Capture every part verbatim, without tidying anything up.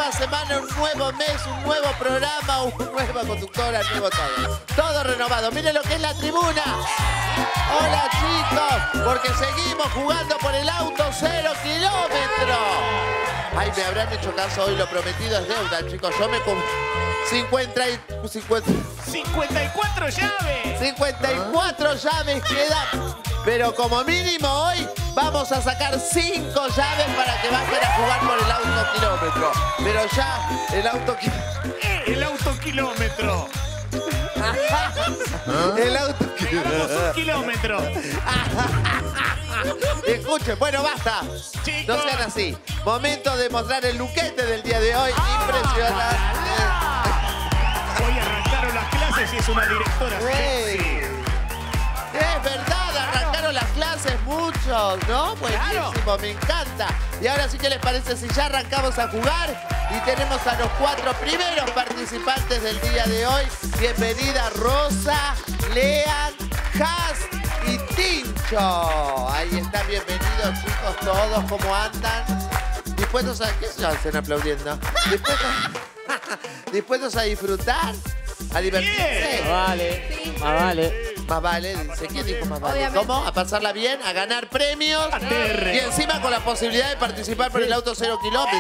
nueva semana, un nuevo mes, un nuevo programa, una nueva conductora, un nuevo todo. Todo renovado. Miren lo que es la tribuna. Hola, chicos, porque seguimos jugando por el auto cero kilómetros. Ay, me habrán hecho caso hoy, lo prometido es deuda, chicos. Yo me... cincuenta y... cincuenta... cincuenta y cuatro llaves. cincuenta y cuatro llaves quedan. Pero como mínimo hoy vamos a sacar cinco llaves para que vayan a jugar por el auto kilómetro. Pero ya el auto kilómetro. El auto kilómetro. El auto kilómetro. Un kilómetro. Escuchen, bueno, basta. Chicos. No sean así. Momento de mostrar el luquete del día de hoy. Impresionante. Hoy arrancaron las clases y es una directora Hey. sexy. Es verdad, arrancaron las clases muchos, ¿no? Buenísimo, Claro. me encanta. Y ahora sí, ¿qué les parece si ya arrancamos a jugar? Y tenemos a los cuatro primeros participantes del día de hoy. Bienvenida Rosa, Lean, Has y Tincho. Ahí están, bienvenidos chicos todos, ¿cómo andan? ¿Dispuestos a qué se hacen aplaudiendo? ¿Dispuestos, ¿Dispuestos a disfrutar? ¿A divertirse? Más vale, más vale. Más vale, dice. ¿Quién dijo más vale? Obviamente. ¿Cómo? A pasarla bien, a ganar premios. Aterre. Y encima con la posibilidad de participar por el auto cero kilómetros.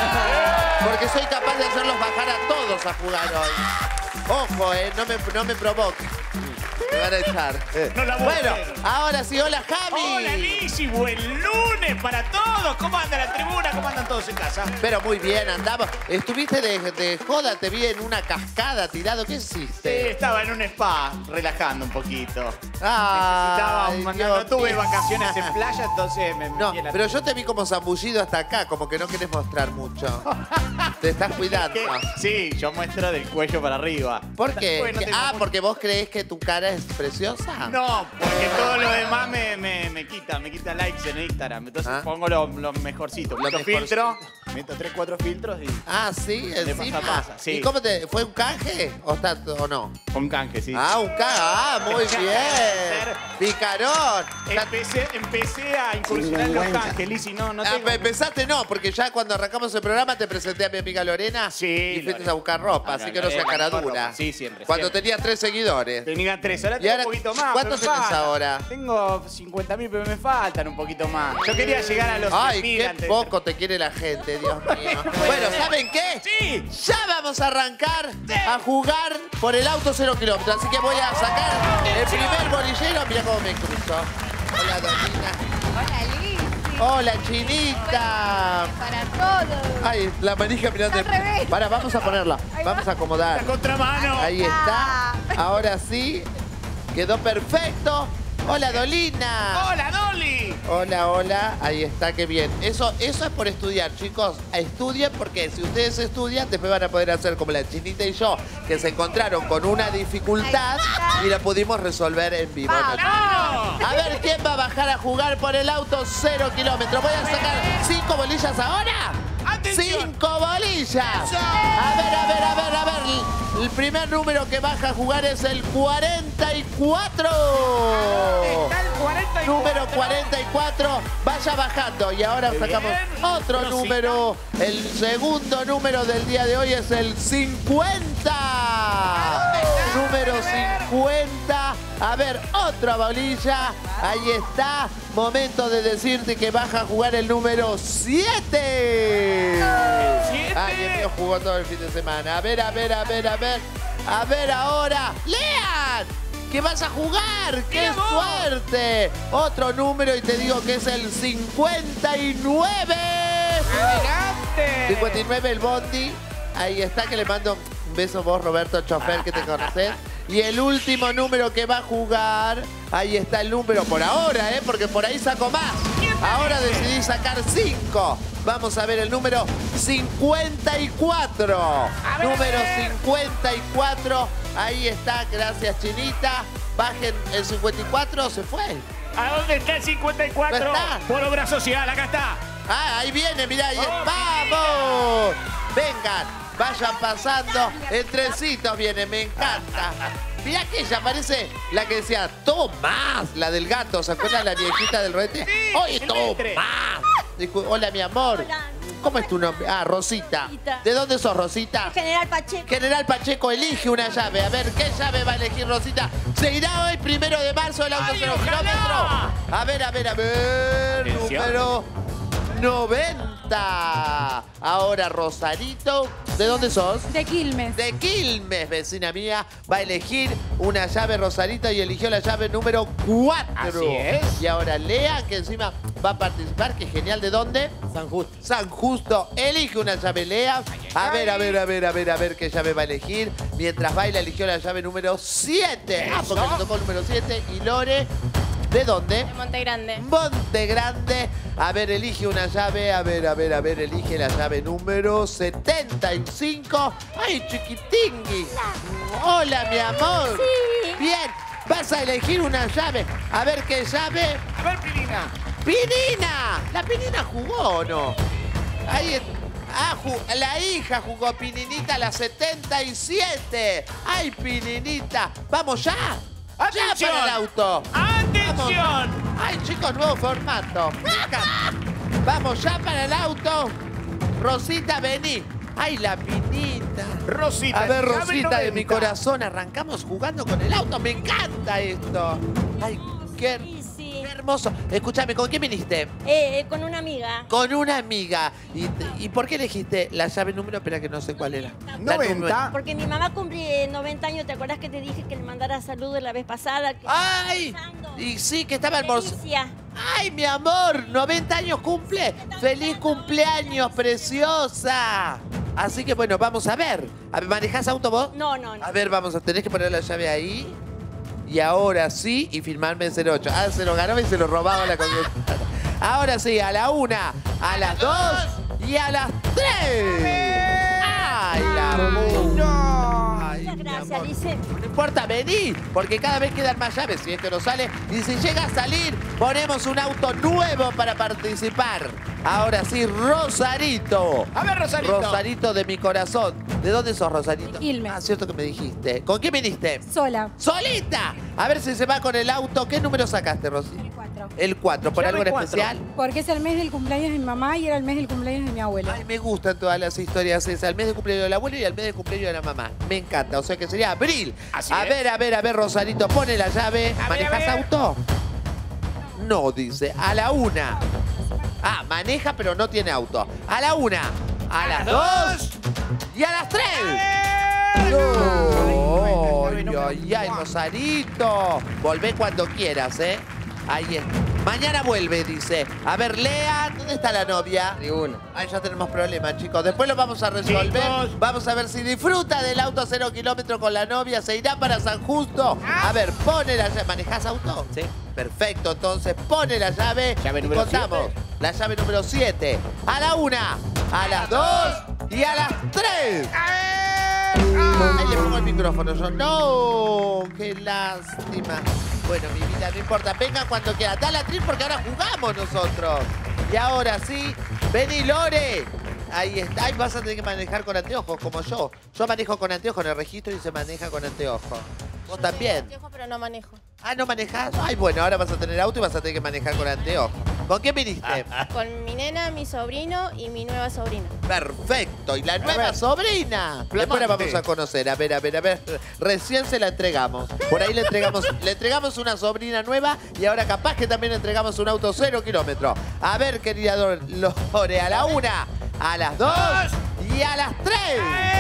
Porque soy capaz de hacerlos bajar a todos a jugar hoy. Ojo, eh, no me, no me provoque. Me van a echar. No la voy a Bueno, hacer. ahora sí, hola Javi. Hola Lizzy, buen lunes para todos. ¿Cómo anda la tribuna? ¿Cómo andan todos en casa? Pero muy bien, andamos. Estuviste de, de joda, te vi en una cascada tirado. ¿Qué Sí, hiciste? estaba en un spa, relajando un poquito. Ah, Necesitaba, un- no tuve vacaciones en playa, entonces me No, metí en la pero yo te vi como zambullido hasta acá, como que no querés mostrar mucho. Te estás cuidando. ¿Qué? Sí, yo muestro del cuello para arriba. ¿Por qué? Bueno, ¿Que- tengo ah, mucho- porque vos creés que tu cara es preciosa. No, porque todo lo demás me, me, me quita, me quita likes en Instagram. Entonces Ah. pongo lo, lo mejorcito. Lo Meto mejorcito. filtro, meto tres, cuatro filtros y Ah, sí, De encima. pasa, pasa, sí. ¿Y cómo te fue un canje o está o no? con canje, sí. Ah, un canje. Ah, muy bien. Picarón. Ya- Empecé, empecé a incursionar en los canjes, Lizzy, no, no Ah, tengo... empezaste no, porque ya cuando arrancamos el programa te presenté a mi amiga Lorena Sí, y fuiste Lorena. a buscar ropa, Ah, así no, que no sea Lorena, cara buscar dura. ropa. Sí, siempre, Cuando siempre. tenías tres seguidores. Tenía tres, ahora ¿Y tengo ahora un poquito más. cuántos pero me tenés falta. ahora? Tengo cincuenta mil, pero me faltan un poquito más. Yo quería llegar a los Ay, cien mil qué antes de- poco te quiere la gente, Dios mío. Bueno, ¿saben qué? Sí. Ya vamos a arrancar a jugar por el auto cero kilómetros. Así que voy a sacar el primer bolillero. Mira cómo me cruzo. Hola, Donina. Hola, Liz. Hola, Chinita. Para todos. Ay, la manija mirando. Al revés. Para, vamos a ponerla. Ahí va. Vamos a acomodar. La contramano. Ahí está. Ahora sí. Quedó perfecto. Hola, Dolina. ¡Hola, Dolly! Hola, hola. Ahí está, qué bien. Eso, eso es por estudiar, chicos. Estudien porque si ustedes estudian, después van a poder hacer como la Chinita y yo, que se encontraron con una dificultad y la pudimos resolver en vivo. ¿no? ¡No! A ver, ¿quién va a bajar a jugar por el auto cero kilómetros? Voy a sacar cinco bolillas ahora. ¡Atención! ¡Cinco bolillas! A ver, a ver, a ver, a ver. El primer número que baja a jugar es el cuarenta y cuatro. Está el cuarenta y cuatro. Número cuarenta y cuatro, vaya bajando. Y ahora Muy sacamos bien. otro Pero número. El segundo número del día de hoy es el cincuenta. Número cincuenta. A ver, otra bolilla. Ahí está. Momento de decirte que baja a jugar el número siete. ¿Siete? Ay, el mío jugó todo el fin de semana. A ver, a ver, a ver, a ver. A ver ahora. ¡Lean! ¡Que vas a jugar! ¡Qué Mira vos. suerte! Otro número y te digo que es el cincuenta y nueve. ¡Adelante! cincuenta y nueve el bondi. Ahí está, que le mando un beso vos, Roberto, chofer, que te conoces. Y el último número que va a jugar, ahí está el número por ahora, ¿eh? Porque por ahí saco más. Ahora decidí sacar cinco. Vamos a ver el número cincuenta y cuatro. A ver, Número a ver. cincuenta y cuatro. Ahí está, gracias, Chinita. Bajen el cincuenta y cuatro, se fue. ¿A dónde está el cincuenta y cuatro? ¿No está? Por obra social, acá está. Ah, ahí viene, mirá, ahí es. ¡Oh, ¡Vamos! Vengan, vayan pasando. En trencitos viene, me encanta. Mirá que ella parece la que decía, Tomás, la del gato. ¿Se acuerdan la viejita del roete? Sí, ¡Oye, el Mestre. Tomás! Discu- Hola, mi amor. Hola. ¿Cómo es tu nombre? Ah, Rosita. Rosita. ¿De dónde sos, Rosita? General Pacheco. General Pacheco elige una llave. A ver, ¿qué llave va a elegir Rosita? ¿Se irá hoy, primero de marzo, el auto ¡Ay, cero ojalá! kilómetros? A ver, a ver, a ver. Atención. Número noventa. Ahora, Rosarito. ¿De dónde sos? De Quilmes. De Quilmes, vecina mía, va a elegir una llave Rosarito y eligió la llave número cuatro. Así es. Y ahora Lea, que encima va a participar, que genial, ¿de dónde? San Justo. San Justo, elige una llave Lea. A ver, a ver, a ver, a ver, a ver qué llave va a elegir. Mientras baila, eligió la llave número siete. Ah, porque le tocó el número siete. Y Lore, ¿de dónde? De Monte Grande. Monte Grande. A ver, elige una llave. A ver, a ver, a ver, elige la llave número setenta y cinco. ¡Ay, chiquitingui! Hola, mi amor. Sí. Bien, vas a elegir una llave. A ver qué llave. A ver, Pirina. ¡Pinina! ¿La Pinina jugó o no? Ahí es- Ah, ju- la hija jugó Pininita, la setenta y siete. ¡Ay, Pininita! ¡Vamos ya! ¡Ya ¡Atención! para el auto! ¡Atención! Vamos. ¡Ay, chicos, nuevo formato! Me encanta. ¡Vamos ya para el auto! Rosita, vení. ¡Ay, la Pinita! Rosita. A ver, llave Rosita de mi noventa. corazón, arrancamos jugando con el auto. ¡Me encanta esto! ¡Ay, qué, Sí, sí. qué hermoso! Escúchame, ¿con quién viniste? Eh, eh, con una amiga. Con una amiga. ¿Y, ¿Y por qué elegiste la llave número? Espera que no sé cuál era. La noventa. Porque mi mamá cumple noventa años. ¿Te acuerdas que te dije que le mandara saludos la vez pasada? Que ¡Ay! Y sí, que estaba almorzando. Delicia. ¡Ay, mi amor! ¿noventa años cumple? ¡Feliz cumpleaños, preciosa! Así que bueno, vamos a ver. A ver, ¿manejás auto vos? No, no, no. A ver, vamos a tener que poner la llave ahí. Y ahora sí, y firmarme en cero ocho. Ah, se lo ganó y se lo robaba la conductora. Ahora sí, a la una, a las dos y a las tres. ¡Ay, la mundo! Ay, Muchas mi gracias, amor. Lice. No importa, vení, porque cada vez quedan más llaves si esto no sale. Y si llega a salir, ponemos un auto nuevo para participar. Ahora sí, Rosarito. A ver, Rosarito. Rosarito de mi corazón. ¿De dónde sos, Rosarito? De Quilmes. Ah, cierto que me dijiste. ¿Con quién viniste? Sola. ¡Solita! A ver si se va con el auto. ¿Qué número sacaste, Rosy? El cuatro. El cuatro. ¿Por Llave algo en cuatro. especial? Porque es el mes del cumpleaños de mi mamá y era el mes del cumpleaños de mi abuelo. Ay, me gustan todas las historias esas. El mes de cumpleaños del abuelo y el mes de cumpleaños de la mamá. Me encanta. O sea que sería abril. Así a es. ver, a ver, a ver, Rosarito. Pone la llave. A ver, a ¿Manejas ver. auto? No, dice. A la una. Ah, maneja pero no tiene auto. A la una. A las dos. Y a las tres. No. Ay, ay, ay, Rosarito. Volvé cuando quieras, ¿eh? Ahí es. Mañana vuelve, dice. A ver, Lea, ¿dónde está la novia? Ninguna. Ay, ya tenemos problemas, chicos. Después lo vamos a resolver. Chicos. Vamos a ver si disfruta del auto cero kilómetros con la novia. Se irá para San Justo. A ver, pone la llave. ¿Manejás auto? Sí. Perfecto, entonces pone la llave. Llave y número contamos. siete. La llave número siete. A la una, a las dos y a las tres. Ahí le pongo el micrófono yo. No, qué lástima. Bueno, mi vida, no importa. Venga cuando quiera. Dale a Trin porque ahora jugamos nosotros. Y ahora sí, vení, Lore. Ahí está. Ahí vas a tener que manejar con anteojos, como yo. Yo manejo con anteojos en el registro y se maneja con anteojos. Vos también. Anteojos, pero no manejo. Ah, ¿no manejás? Ay, bueno, ahora vas a tener auto y vas a tener que manejar con anteojos. ¿Con quién viniste? Con mi nena, mi sobrino y mi nueva sobrina. Perfecto. Y la nueva ver. sobrina. Después la vamos a conocer. A ver, a ver, a ver. Recién se la entregamos. Por ahí le entregamos, le entregamos una sobrina nueva y ahora capaz que también le entregamos un auto cero kilómetros. A ver, querida Dor- Lore, a la una, a las dos y a las tres.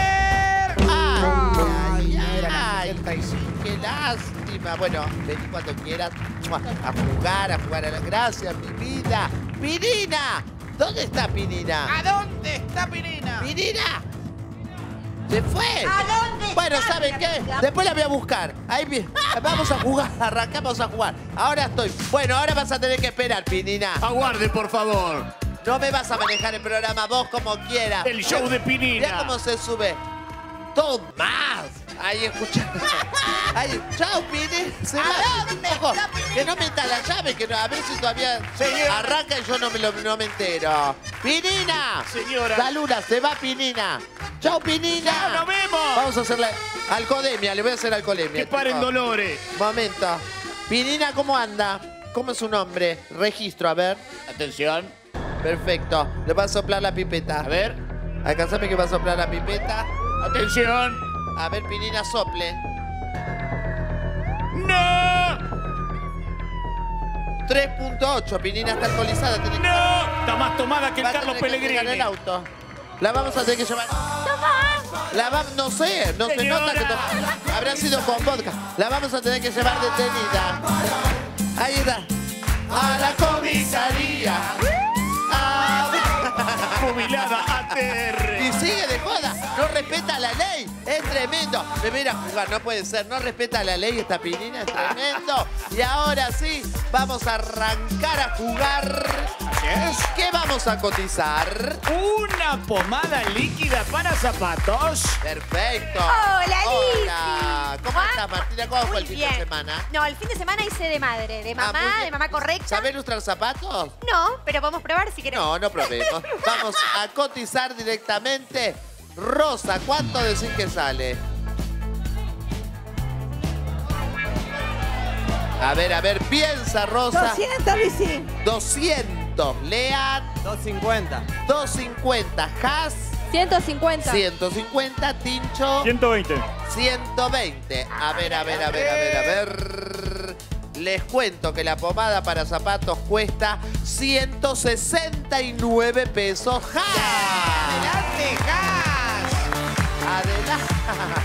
Ay, ay, ay, qué lástima. Bueno, vení cuando quieras ¡mua! A jugar, a jugar a la gracias, mi vida. ¡Pinina! ¿Dónde está Pinina? ¿A dónde está Pirina? ¡Pinina! ¿Se fue? ¿A dónde? Bueno, ¿saben qué? Después la voy a buscar. Ahí vi- vamos a jugar, arrancamos a jugar. Ahora estoy. Bueno, ahora vas a tener que esperar, Pinina. Aguarde, por favor. No me vas a manejar el programa vos como quieras. El show de Pinina. Mira cómo se sube. Tomás. Ahí escucha. Ahí. Chao, Pini. Se va. Ojo, que no meta la llave, que no, a ver si todavía Señor. arranca y yo no me, lo, no me entero. ¡Pinina! Señora. La luna, se va Pinina. Chao, Pinina. Chao, nos vemos. Vamos a hacerle alcoholemia, le voy a hacer alcoholemia. Que paren chicos. dolores. Momento. Pinina, ¿cómo anda? ¿Cómo es su nombre? Registro, a ver. Atención. Perfecto. Le va a soplar la pipeta. A ver. Alcanzame que va a soplar la pipeta. Atención. A ver, Pinina, sople. ¡No! tres punto ocho. Pinina está alcoholizada. Tenés que- ¡No! Está más tomada que el Va a Carlos tener que Pellegrini. entregar el auto. La vamos a tener que llevar. La va... No sé, no se Señora. nota que to- habrá sido con vodka. La vamos a tener que llevar detenida. Ahí está. A la comisaría. A... Jubilada A T R. Y sigue de joda. No respeta la ley. Es tremendo. Me voy a ir a jugar. No puede ser. No respeta la ley esta Pinina. Es tremendo. Y ahora sí, vamos a arrancar a jugar. Así es. ¿Qué vamos a cotizar? Una pomada líquida para zapatos. Perfecto. Hola, Lizzy. Hola. ¿Cómo ¿Ah? estás, Martina? ¿Cómo fue Muy el fin bien. de semana? No, el fin de semana hice de madre, de Ah, mamá, muy bien. de mamá correcta. ¿Sabés lustrar zapatos? No, pero podemos probar si querés. No, no probemos. Vamos a cotizar directamente. Rosa, ¿cuánto decís que sale? A ver, a ver, piensa, Rosa. doscientos, Lizzy. doscientos. Lean. doscientos cincuenta. doscientos cincuenta. Has. ciento cincuenta. ciento cincuenta. Tincho. ciento veinte. ciento veinte. A ver, a ver, a ver, a ver, a ver. Les cuento que la pomada para zapatos cuesta ciento sesenta y nueve pesos. ¡Ja! ¡Adelante, Gas! Adelante.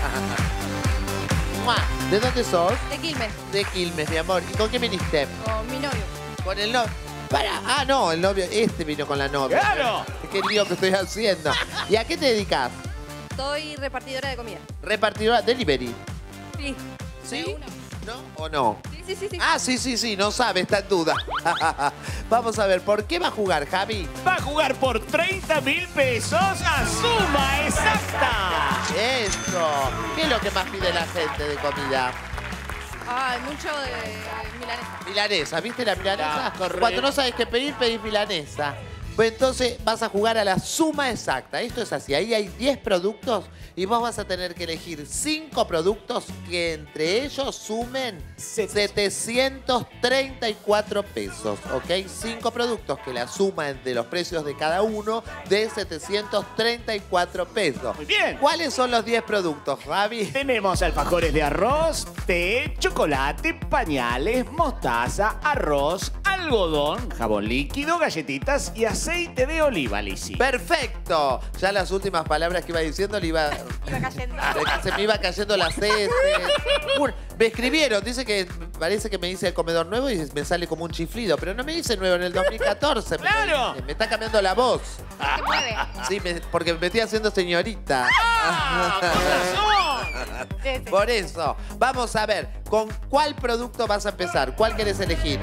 Mua. ¿De dónde sos? De Quilmes, De Quilmes, mi amor. ¿Y con quién viniste? con mi novio. Con el novio. Para. Ah, no, el novio. Este vino con la novia. ¡Claro! Qué lío que estoy haciendo. ¿Y a qué te dedicas? Soy repartidora de comida. Repartidora delivery. Sí. ¿Sí? De una. ¿No o no? Sí, sí, sí, sí. Ah, sí, sí, sí, no sabe, está en duda. Vamos a ver, ¿por qué va a jugar, Javi? Va a jugar por treinta mil pesos a suma exacta. Eso. ¿Qué es lo que más pide la gente de comida? Ah, mucho de milanesa. Milanesa, ¿viste la milanesa? Ah, correcto. Cuando no sabes qué pedir, pedís milanesa. Pues entonces vas a jugar a la suma exacta. Esto es así, ahí hay diez productos y vos vas a tener que elegir cinco productos que entre ellos sumen setecientos treinta y cuatro pesos, ¿ok? Cinco productos que la suma de los precios de cada uno de setecientos treinta y cuatro pesos. Muy bien. ¿Cuáles son los diez productos, Javi? Tenemos alfajores de arroz, té, chocolate, pañales, mostaza, arroz, algodón, jabón líquido, galletitas y aceite de oliva, Lizzy. ¡Perfecto! Ya las últimas palabras que iba diciendo le iba... Iba cayendo. Se me iba cayendo las C. Un- Me escribieron, dice que parece que me dice el comedor nuevo y me sale como un chiflido, pero no me dice nuevo en el dos mil catorce. me lo ¡Claro! dice. Me está cambiando la voz. Se mueve. Sí, me- porque me estoy haciendo señorita. ¡Ah, con razón! Sí, sí. Por eso, vamos a ver, ¿con cuál producto vas a empezar? ¿Cuál querés elegir?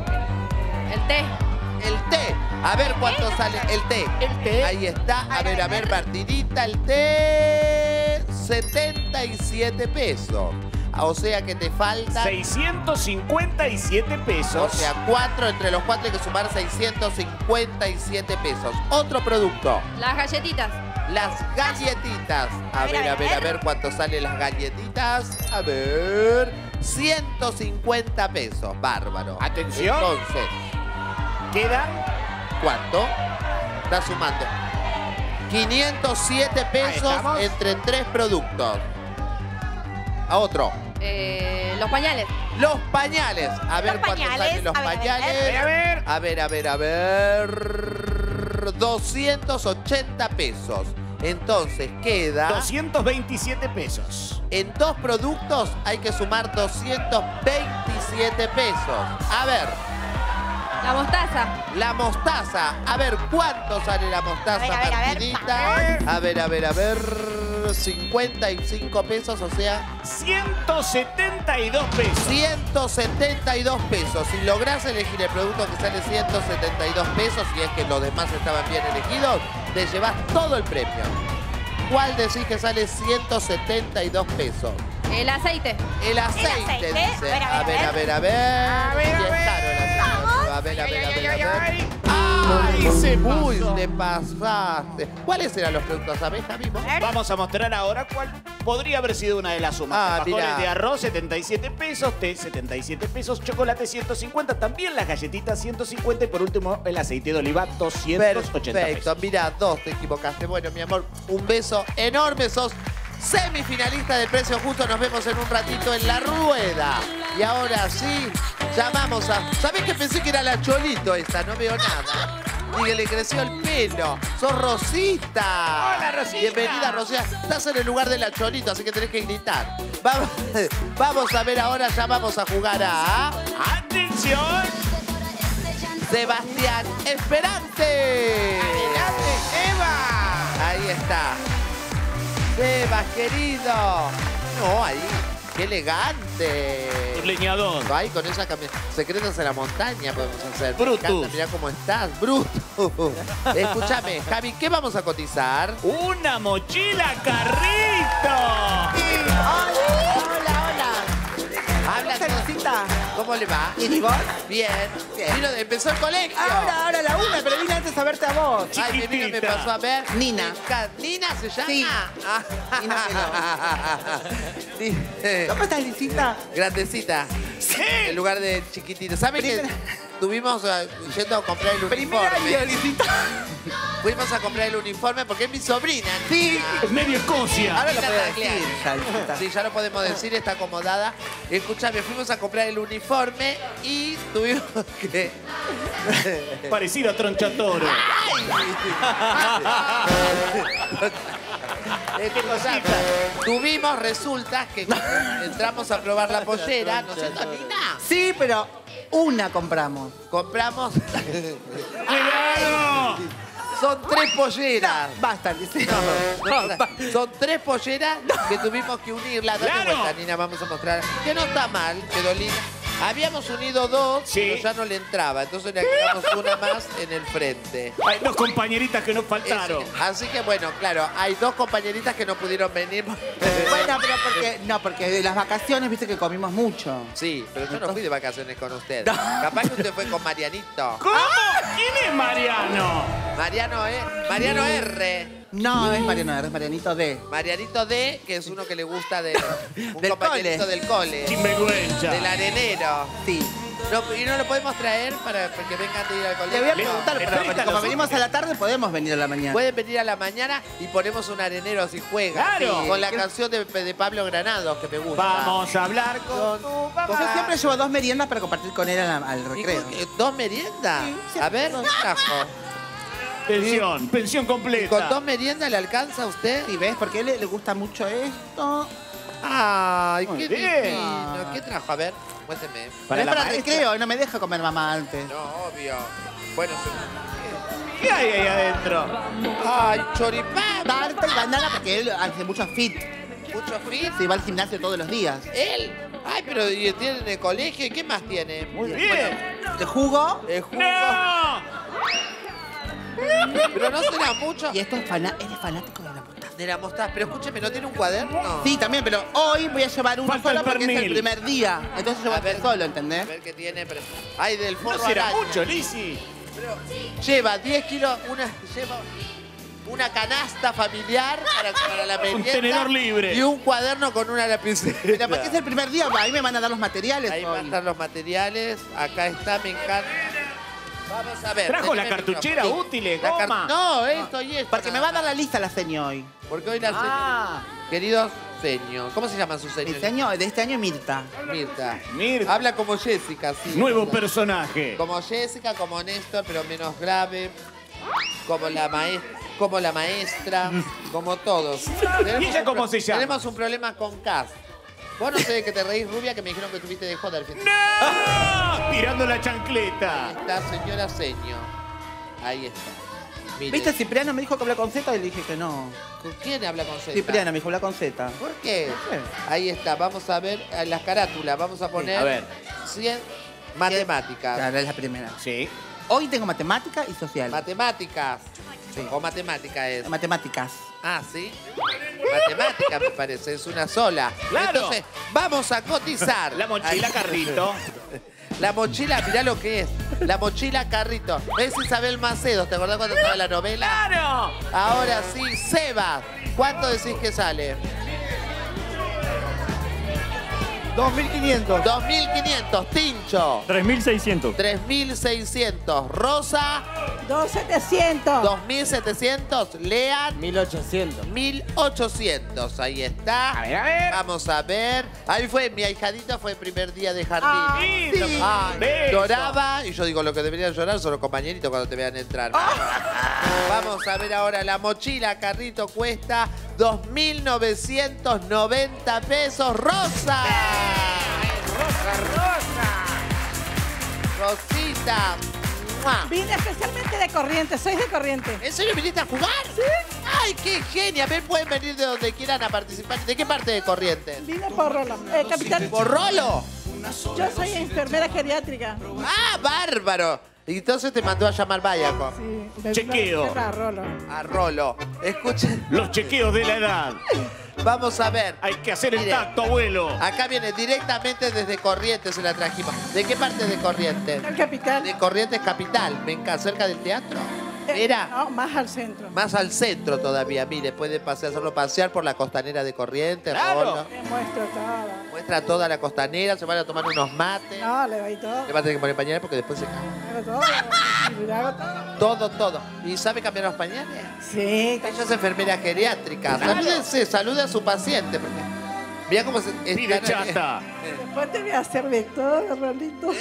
El té. El té. A ver cuánto sale el té. El té. Ahí está. A Ay, ver, a a ver, ver. Martinita, el té. setenta y siete pesos. O sea que te falta. seiscientos cincuenta y siete O pesos. sea, cuatro, entre los cuatro hay que sumar seiscientos cincuenta y siete pesos. Otro producto. Las galletitas. Las galletitas. A A ver, ver, a a ver, a ver. ver cuánto salen las galletitas. A ver. ciento cincuenta pesos. Bárbaro. Atención. Entonces, Quedan ¿cuánto? Está sumando. quinientos siete pesos estamos. entre tres productos. A otro. Eh, los pañales. Los pañales. A ver Los cuánto pañales. salen los A ver, a ver. pañales. A ver. A ver, a ver, a ver. doscientos ochenta pesos. Entonces queda. doscientos veintisiete pesos. En dos productos hay que sumar doscientos veintisiete pesos. A ver, La mostaza. la mostaza. A ver, ¿cuánto sale la mostaza, A ver, a ver, a ver. Martinita? A ver, a ver, a ver. cincuenta y cinco pesos, o sea, ciento setenta y dos pesos. ciento setenta y dos pesos. Si lográs elegir el producto que sale ciento setenta y dos pesos, y es que los demás estaban bien elegidos, te llevas todo el premio. ¿Cuál decís que sale ciento setenta y dos pesos? El aceite. El aceite, aceite. dice. A ver, a ver, a ver, a ver. A ver, A ver, Sí, a es ver. caro el aceite. A ver, a ver, a ver, a ver. ¡Ay! ¡Ay! Se Uy, pasó. le pasaste. ¿Cuáles eran los productos? ¿Sabés, Javi? vos? Vamos a mostrar ahora cuál podría haber sido una de las sumas. Ah, Alfajores mirá. de arroz, setenta y siete pesos, té, setenta y siete pesos, chocolate, ciento cincuenta, también las galletitas, ciento cincuenta y por último el aceite de oliva, doscientos ochenta Perfecto, pesos. mira, dos te equivocaste. Bueno, mi amor, un beso enorme. Sos semifinalista del Precio Justo. Nos vemos en un ratito en la rueda. Y ahora sí, llamamos a... ¿Sabés que pensé que era la Cholito esta? No veo nada. Y que le creció el pelo. ¡Sos Rosita! Hola, Rosita. Bienvenida, Rosita. Estás en el lugar de la Cholito, así que tenés que gritar. Vamos, vamos a ver ahora, ya vamos a jugar a... ¡Atención! Sebastián Esperante. ¡Adelante, Eva! Ahí está. Sebas, querido. No, ahí. ¡Qué elegante! Leñador. Ay, con esa camiseta. Secretos en la montaña podemos hacer. Brutus. Me encanta, mirá cómo estás, Brutus. Escúchame, Javi, ¿qué vamos a cotizar? ¡Una mochila carrito! Hola, hola. Habla, Teresita. ¿cómo le va? ¿Y vos? Bien. Bien. Vino de- empezó el colegio. Ahora, ahora la una, pero vine antes a verte a vos. Ay, me vino y me Chiquitita. pasó a ver. Nina. Me encanta. ¿Nina se llama? Sí. Ah. Nina Sí. ¿Cómo estás, Lisita? Grandecita. ¡Sí! En lugar de chiquitita. ¿Sabes que Primera- estuvimos eh, yendo a comprar el Primera uniforme? año, Lisita. Fuimos a comprar el uniforme porque es mi sobrina. Sí. Es medio Escocia. Ahora lo Nina puedo Tagliani. decir, ya, Lisita. Sí, ya lo podemos decir, está acomodada. Escúchame, fuimos a comprar el uniforme y tuvimos que... Parecido a Tronchatoro. Escuchame, tuvimos, resulta que cuando entramos a probar la pollera, ¿no es cierto, Nina? Sí, pero una compramos. Compramos... ¡Cuidado! Son tres polleras. Basta, Lisita. No, no, son tres polleras que tuvimos que unirlas. Date ¡Claro! vuelta, Nina, vamos a mostrar. Que no está mal, quedó linda. Habíamos unido dos, Sí. pero ya no le entraba. Entonces le agregamos una más en el frente. Hay dos compañeritas que nos faltaron. Es- así que bueno, claro, hay dos compañeritas que no pudieron venir. Bueno, pero porque... No, porque de las vacaciones, viste que comimos mucho. Sí, pero yo no fui de vacaciones con usted. Capaz que usted fue con Marianito. ¿Cómo? ¿Quién es Mariano? Mariano, ¿eh? Mariano R. No, es Mariano, es Marianito D. Marianito D, que es uno que le gusta de un Del compañerito cole. del cole. Sinvergüenza. Del arenero. Sí. No, y no lo podemos traer para que vengan de ir al colegio. Le voy a Le- preguntar, le pero presta porque como los venimos útiles. a la tarde, podemos venir a la mañana. Pueden venir a la mañana y ponemos un arenero si juega. Claro. Con la canción de, de Pablo Granados, que me gusta. Vamos a hablar con tu Yo papá. siempre llevo dos meriendas para compartir con él al, al ¿Y recreo. con- ¿Dos meriendas? Sí, A ver, ¿qué trajo? Pensión, pensión ¿Con completa. dos meriendas le alcanza a usted? Sí, ¿ves? Porque a él le, le gusta mucho esto. Ay, Muy qué bien. divino. ¿Qué trajo? A ver, muéstrame. Para es la para maestra. recreo, no me deja comer mamá antes. No, obvio. Bueno, se- ¿Qué hay ahí adentro? ¡Ay, choripán! Tarta y banana porque él hace mucho fit. Mucho fit. Se va al gimnasio todos los días. ¿Él? Ay, pero ¿y tiene en el colegio? ¿Y qué más tiene? Muy bien. De jugo. El jugo. ¡No! Pero no será mucho. Y esto es fana él es fanático de la mostaza. De la mostaza. Pero escúcheme, ¿no tiene un cuaderno? Sí, también, pero hoy voy a llevar uno Falta solo el porque es el pernil. primer día. Entonces yo voy A a ver. hacer solo, A ¿entendés? ver qué tiene. Pero... Ay, del No forro será araña. mucho, Lizzy. Lleva diez kilos, una, lleva una canasta familiar para, para la merienda. tenedor libre. Y un cuaderno con una lapicera. Pero porque es el primer día, a mí me van a dar los materiales Ahí van a hoy. estar los materiales. Acá está, me encanta. Vamos a ver. Trajo la teneme el cartuchera, micrófono. útiles, La car- goma. No, esto y esto. Porque me va a dar la lista la seño hoy. Porque hoy la Ah. seño. Queridos seños. ¿Cómo se llaman sus seños? El seño de este año es Mirta. Mirta. Mirta. Habla como Jessica, sí. Nuevo personaje. Como Jessica, como Néstor, pero menos grave. Como la maestra. Como la maestra, como todos. ¿Y ella un cómo pro- se llama? Tenemos un problema con Cas. Vos no sé de que te reís, rubia, que me dijeron que tuviste de joda el fin de ¡No! Tirando la chancleta. Está señora Seño. Ahí está. Mire. ¿Viste? Cipriano me dijo que habla con Z y le dije que no. ¿Con quién habla con Z? Cipriano me dijo habla con Z. ¿Por qué? Ahí está. Vamos a ver eh, las carátulas. Vamos a poner A ver. cien matemáticas. Claro, es la primera. Sí. Hoy tengo matemática y social. Matemáticas. O matemática es. Matemáticas. Ah, ¿sí? Matemática me parece, es una sola. Claro. Entonces, vamos a cotizar. La mochila Ahí. carrito. La mochila, mirá lo que es. La mochila carrito. Es Isabel Macedo, ¿te acordás cuando estaba la novela? ¡Claro! Ahora sí, Seba. ¿Cuánto decís que sale? dos mil quinientos. dos mil quinientos. Tincho. tres mil seiscientos. tres mil seiscientos. Rosa. dos mil setecientos. dos mil setecientos. Lean. mil ochocientos. mil ochocientos. Ahí está. A ver, a ver. Vamos a ver. Ahí fue, mi ahijadita fue el primer día de jardín. Ah, Lindo. Sí. Ay, beso. Lloraba y yo digo, lo que deberían llorar son los compañeritos cuando te vean entrar. Vamos a ver ahora, la mochila carrito cuesta dos mil novecientos noventa pesos. ¡Rosa! Rosa, Rosa. Rosita. ¡Mua! Vine especialmente de Corrientes, soy de Corrientes. ¿En serio viniste a jugar? Sí. ¡Ay, qué genia! Ven, pueden venir de donde quieran a participar. ¿De qué parte de Corrientes? Vine por Rolo, eh, capital. ¿Por Rolo? Yo soy enfermera geriátrica. ¡Ah, bárbaro! Y entonces te mandó a llamar Vallaco. Sí, de- Chequeo. de- de Rolo. A Rolo. Escuchen, Los chequeos de la edad. vamos a ver. Hay que hacer el Mire. tacto, abuelo. Acá viene directamente desde Corrientes, se la trajimos. ¿De qué parte de Corrientes? El capital. De Corrientes Capital. Venga, cerca del teatro. Eh, Mira, No, más al centro. más al centro todavía. Mire, puede pasear, hacerlo pasear por la costanera de Corrientes. Claro. Rolo. Te muestro todo. Muestra toda la costanera, se van a tomar unos mates. No, le doy todo. Le va a tener que poner pañales porque después se cae. Le hago todo. Y le hago todo. Todo, todo. ¿Y sabe cambiar los pañales? Sí. Ella es enfermera geriátrica. Salúdense, salude a su paciente. Porque mira cómo se... Pide están- chata. Después te voy a hacer de todo, Rolito.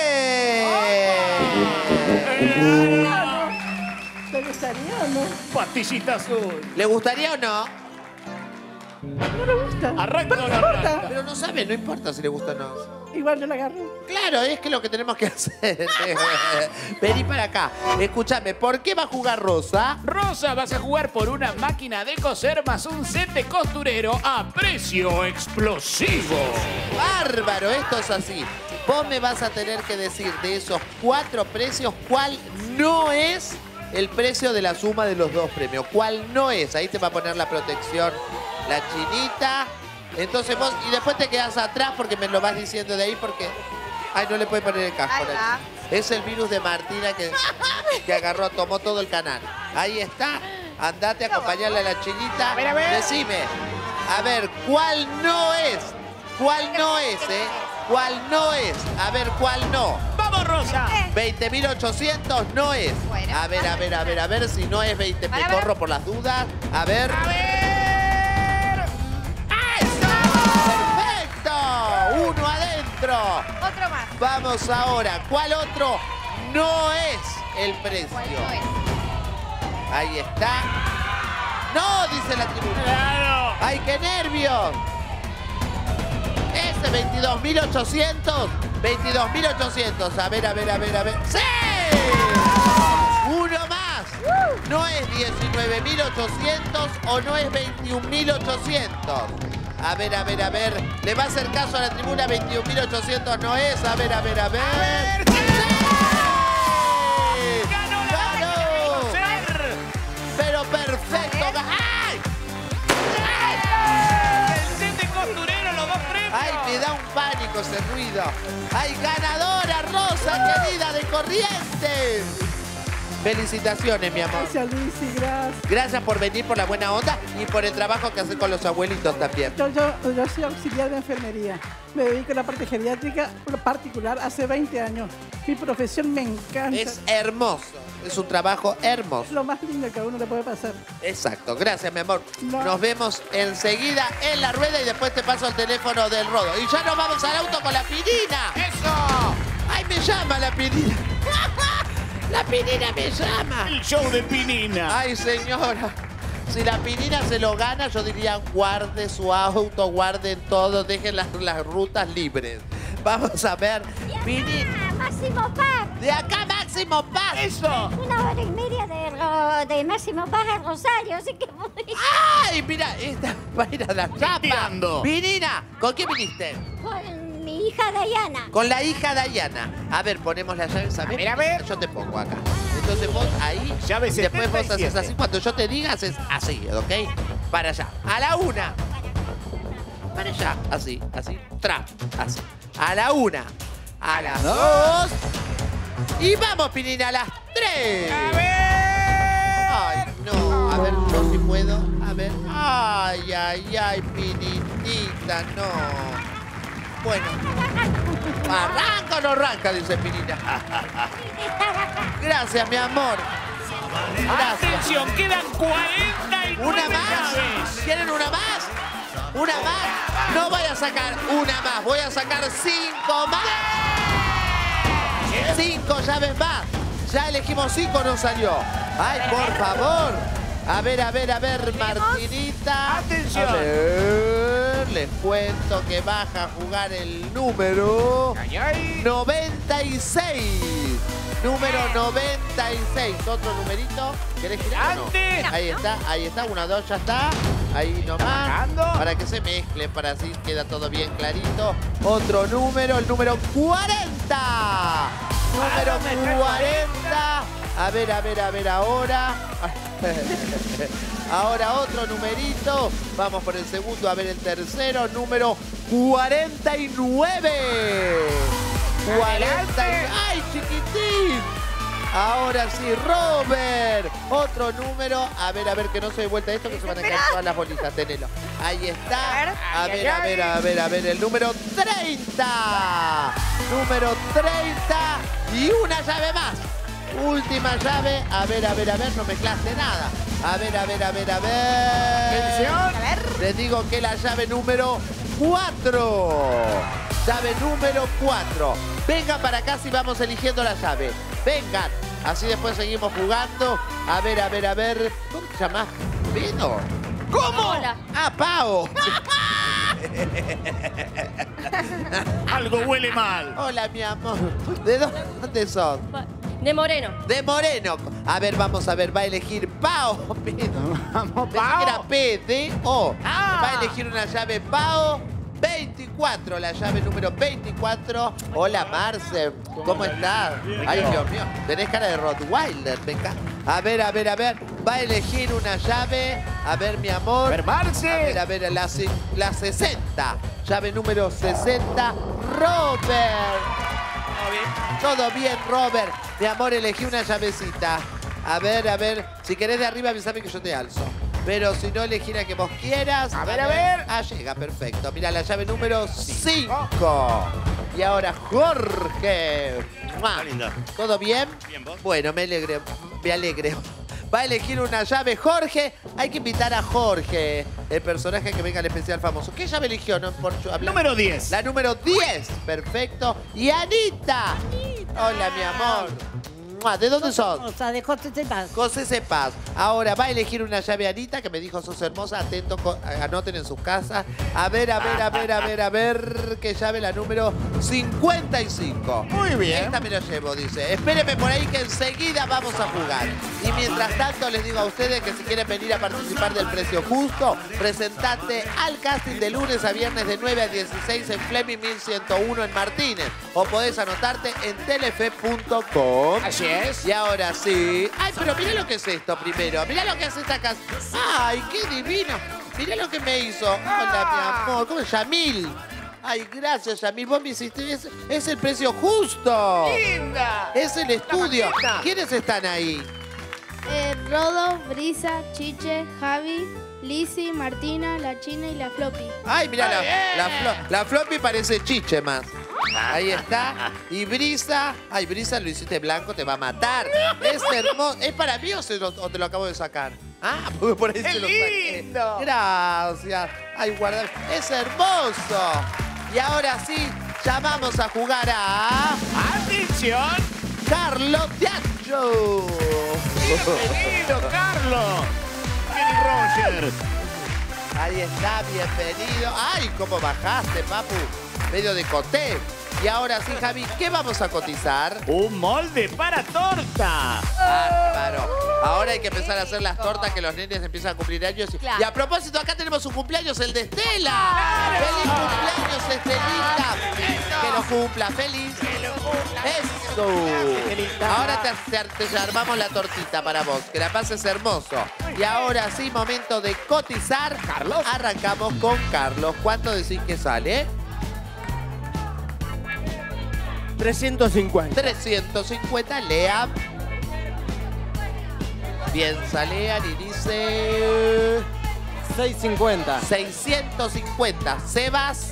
¡Eh! ¿Te gustaría o no? Pastillita azul. ¿Le gustaría o no? No le gusta. Arranca Pero o no no importa. arranca. Pero no sabe, no importa si le gusta o no. Igual yo la agarro. Claro, es que lo que tenemos que hacer. Vení para acá. Escúchame, ¿por qué va a jugar Rosa? Rosa, vas a jugar por una máquina de coser más un set de costurero a precio explosivo. Bárbaro, esto es así. Vos me vas a tener que decir de esos cuatro precios cuál no es el precio de la suma de los dos premios. ¿Cuál no es? Ahí te va a poner la protección la chinita. Entonces vos, y después te quedas atrás porque me lo vas diciendo de ahí porque... Ay, no le puede poner el casco. Ahí va. Es el virus de Martina que, que agarró, tomó todo el canal. Ahí está. Andate a acompañarle a la chinita. A ver, a ver. Decime. A ver, ¿cuál no es? ¿Cuál no es, eh? ¿Cuál no es? A ver, ¿cuál no? ¡Vamos, Rosa! veinte mil ochocientos no es. Bueno. A ver, a ver, a ver, a ver si no es veinte. Me Para ver. corro por las dudas. A ver. ¡A ver! ¡Perfecto! Uno adentro. Otro más. Vamos ahora. ¿Cuál otro no es el precio? ¿Cuál no es? Ahí está. ¡No! Dice la tribuna. ¡Claro! ¡Ay, qué nervios! Ese veintidós mil ochocientos. veintidós mil ochocientos. A ver, a ver, a ver, a ver. ¡Sí! Uno más. No es diecinueve mil ochocientos o no es veintiún mil ochocientos. A ver, a ver, a ver. ¿Le va a hacer caso a la tribuna? veintiún mil ochocientos no es. A ver, a ver, a ver. ver, ¡Sí! ¡Ganó la máquina de ¡Ganó! coser! Pero perfecto. ¡Ay! ¡El set de costurero, los dos premios! ¡Ay, me da un pánico ese ruido! ¡Ay, ganadora, Rosa, querida de Corrientes! Felicitaciones, mi amor. Gracias, Luis, y gracias. Gracias por venir, por la buena onda y por el trabajo que haces con los abuelitos también. Yo, yo, yo soy auxiliar de enfermería. Me dedico a la parte geriátrica particular hace veinte años. Mi profesión me encanta. Es hermoso. Es un trabajo hermoso. Es lo más lindo que a uno le puede pasar. Exacto. Gracias, mi amor. No. Nos vemos enseguida en la rueda y después te paso el teléfono del Rodo. Y ya nos vamos al auto con la Pirina. ¡Eso! ¡Ay, me llama la Pirina! ¡La Pirina me llama! El show de Pinina. Ay, señora. Si la Pirina se lo gana, yo diría guarde su auto, guarden todo, dejen las, las rutas libres. Vamos a ver. Pirina. Máximo Paz. De acá, Máximo Paz. ¡Eso! Una hora y media de, Ro- de Máximo Paz a Rosario, así que voy ¡Ay, mira! Esta va a ir a la chapa. tirando. Pirina, ¿con quién viniste? con mi hija Dayana. Con la hija Dayana. A ver, ponemos la llave, ¿sabes? A ver, a ver. Yo te pongo acá. Entonces vos ahí, Llave y después vos setenta y haces siete. así. Cuando yo te diga, haces así, ¿ok? Para allá. A la una. Para allá. Así, así. Tra. Así. A la una. A las dos. Y vamos, Pinina, a las tres. ¡A ver! Ay, no. A ver, yo si puedo. A ver. Ay, ay, ay, Pininita, no. Bueno. ¿Arranca o no arranca? Dice Pinina. Gracias, mi amor. Gracias. Atención, quedan cuarenta y nueve ¿Una más? llaves. ¿Quieren una más? ¿Una más? No voy a sacar una más. Voy a sacar cinco más. Cinco llaves más. Ya elegimos cinco, no salió. Ay, por favor. A ver, a ver, a ver, Martinita. Atención. A ver, les cuento que baja a jugar el número Ay, ay. noventa y seis. Número noventa y seis. Otro numerito. ¿Querés girar o no? Antes. Ahí está, ahí está. Una, dos, ya está. Ahí nomás. Bajando. Para que se mezclen, para así queda todo bien clarito. Otro número, el número cuarenta. Número cuarenta. A ver, a ver, a ver ahora. Ahora otro numerito. Vamos por el segundo, a ver el tercero. Número cuarenta y nueve. cuarenta y nueve. ¡Ay, chiquitín! Ahora sí, Robert. Otro número. A ver, a ver, que no se dé vuelta esto, que se van a caer todas las bolitas. Tenelo. Ahí está. A ver, a ver, a ver, a ver. El número treinta. Número treinta. Y una llave más. Última llave. A ver, a ver, a ver. No mezclaste nada. A ver, a ver, a ver, a ver. Atención. A ver. Les digo que la llave número cuatro. Llave número cuatro. Vengan para acá si vamos eligiendo la llave. Vengan. Así después seguimos jugando. A ver, a ver, a ver. ¿Cómo te llamas? ¿Vino? ¿Cómo? Hola. Ah, Pao. Algo huele mal. Hola, mi amor. ¿De dónde sos? De Moreno. De Moreno. A ver, vamos a ver. Va a elegir Pao. Vino. Vamos, Pensé que era Pao. P, D, O. Ah. Va a elegir una llave Pao. veinticuatro, la llave número veinticuatro. Hola, Marce. ¿Cómo estás? Ay, Dios mío. Tenés cara de Rottweiler. Me encanta. A ver, a ver, a ver. Va a elegir una llave. A ver, mi amor. A ver, Marce. A ver, a ver, la, ci- la sesenta. Llave número sesenta. Robert. Todo bien, Robert. Mi amor, elegí una llavecita. A ver, a ver. Si querés de arriba, avísame que yo te alzo. Pero si no, elegí la que vos quieras. A ver, a ver. Ah, llega, perfecto. Mira, la llave número cinco. Y ahora Jorge. ¡Mua! ¿Todo bien? Bien, ¿vos? Bueno, me alegre. Me alegre. Va a elegir una llave Jorge. Hay que invitar a Jorge, el personaje que venga al especial famoso. ¿Qué llave eligió? No, por hablar. Número diez. La número diez. Perfecto. Y Anita. Hola, mi amor. Mua, ¿de dónde sos? O sea, de José Cepaz. José Cepaz. Ahora va a elegir una llave Anita, que me dijo sos hermosa. Atento, co- anoten en sus casas. A ver, a ver, a ver, a ver, a ver. ¿Qué llave? La número cincuenta y cinco. Muy bien. Esta me lo llevo, dice. Espérenme por ahí que enseguida vamos a jugar. Y mientras tanto les digo a ustedes que si quieren venir a participar del Precio Justo, presentate al casting de lunes a viernes de nueve a dieciséis en Fleming mil ciento uno en Martínez. O podés anotarte en telefe punto com. Así es. Y ahora sí. Ay, pero mira lo que es esto primero. Mira lo que hace esta casa. Ay, qué divino. Mira lo que me hizo. Hola, mi amor. ¿Cómo es? Yamil. Ay, gracias, Yamil. Vos me hiciste. Es, es el Precio Justo. ¡Linda! Es el estudio. maqueta. ¿Quiénes están ahí? Eh, Rodo, Brisa, Chiche, Javi, Lizzy, Martina, la China y la Floppy. Ay, mira, la, Ay, eh. la, flo- la floppy parece chiche más. Ahí está. Y Brisa. Ay, Brisa, lo hiciste blanco, te va a matar. Es hermoso. ¿Es para mí o, se lo- o te lo acabo de sacar? Ah, porque por ahí ¡Qué se lo saqué. lindo! Gracias. Ay, guarda. Es hermoso. Y ahora sí, ya vamos a jugar a ¡Atención! Carlos Diacho. ¡Bienvenido, Carlos! Kenny Rogers. Ahí está, bienvenido. ¡Ay, cómo bajaste, papu! Medio de coté. Y ahora sí, Javi, ¿qué vamos a cotizar? Un molde para torta. Bárbaro. Ahora hay que empezar a hacer las tortas que los nenes empiezan a cumplir años. Y- Claro. Y a propósito, acá tenemos un cumpleaños, el de Estela. ¡Feliz cumpleaños, Estelita! Que lo cumpla, feliz. Eso. Ahora te, te, te armamos la tortita para vos. Que la pases hermoso. Y ahora sí, momento de cotizar. Carlos. Arrancamos con Carlos. ¿Cuánto decís que sale? trescientos cincuenta. trescientos cincuenta, Lean. Piensa Lean y dice... seiscientos cincuenta. seiscientos cincuenta. Sebas,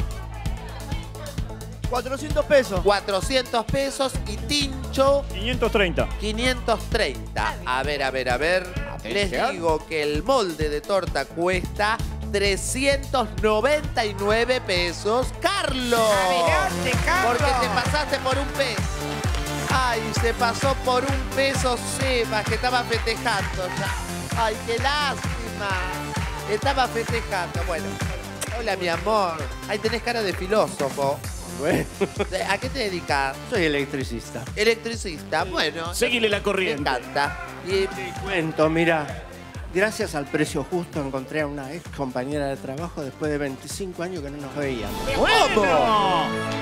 cuatrocientos pesos. cuatrocientos pesos. Y Tincho, quinientos treinta. quinientos treinta. A ver, a ver, a ver. Les digo que el molde de torta cuesta trescientos noventa y nueve pesos. ¡Carlos! Adelante, Carlos. Porque te pasaste por un peso. Ay, se pasó por un peso Sebas, que estaba festejando ya. Ay, qué lástima. Estaba festejando. Bueno, hola, mi amor. Ay, tenés cara de filósofo. Bueno, ¿A qué te dedicas? soy electricista. Electricista. Bueno, Seguile la me corriente. encanta. Y Te cuento, mira. Gracias al precio justo encontré a una ex compañera de trabajo después de veinticinco años que no nos veíamos. ¡Bueno!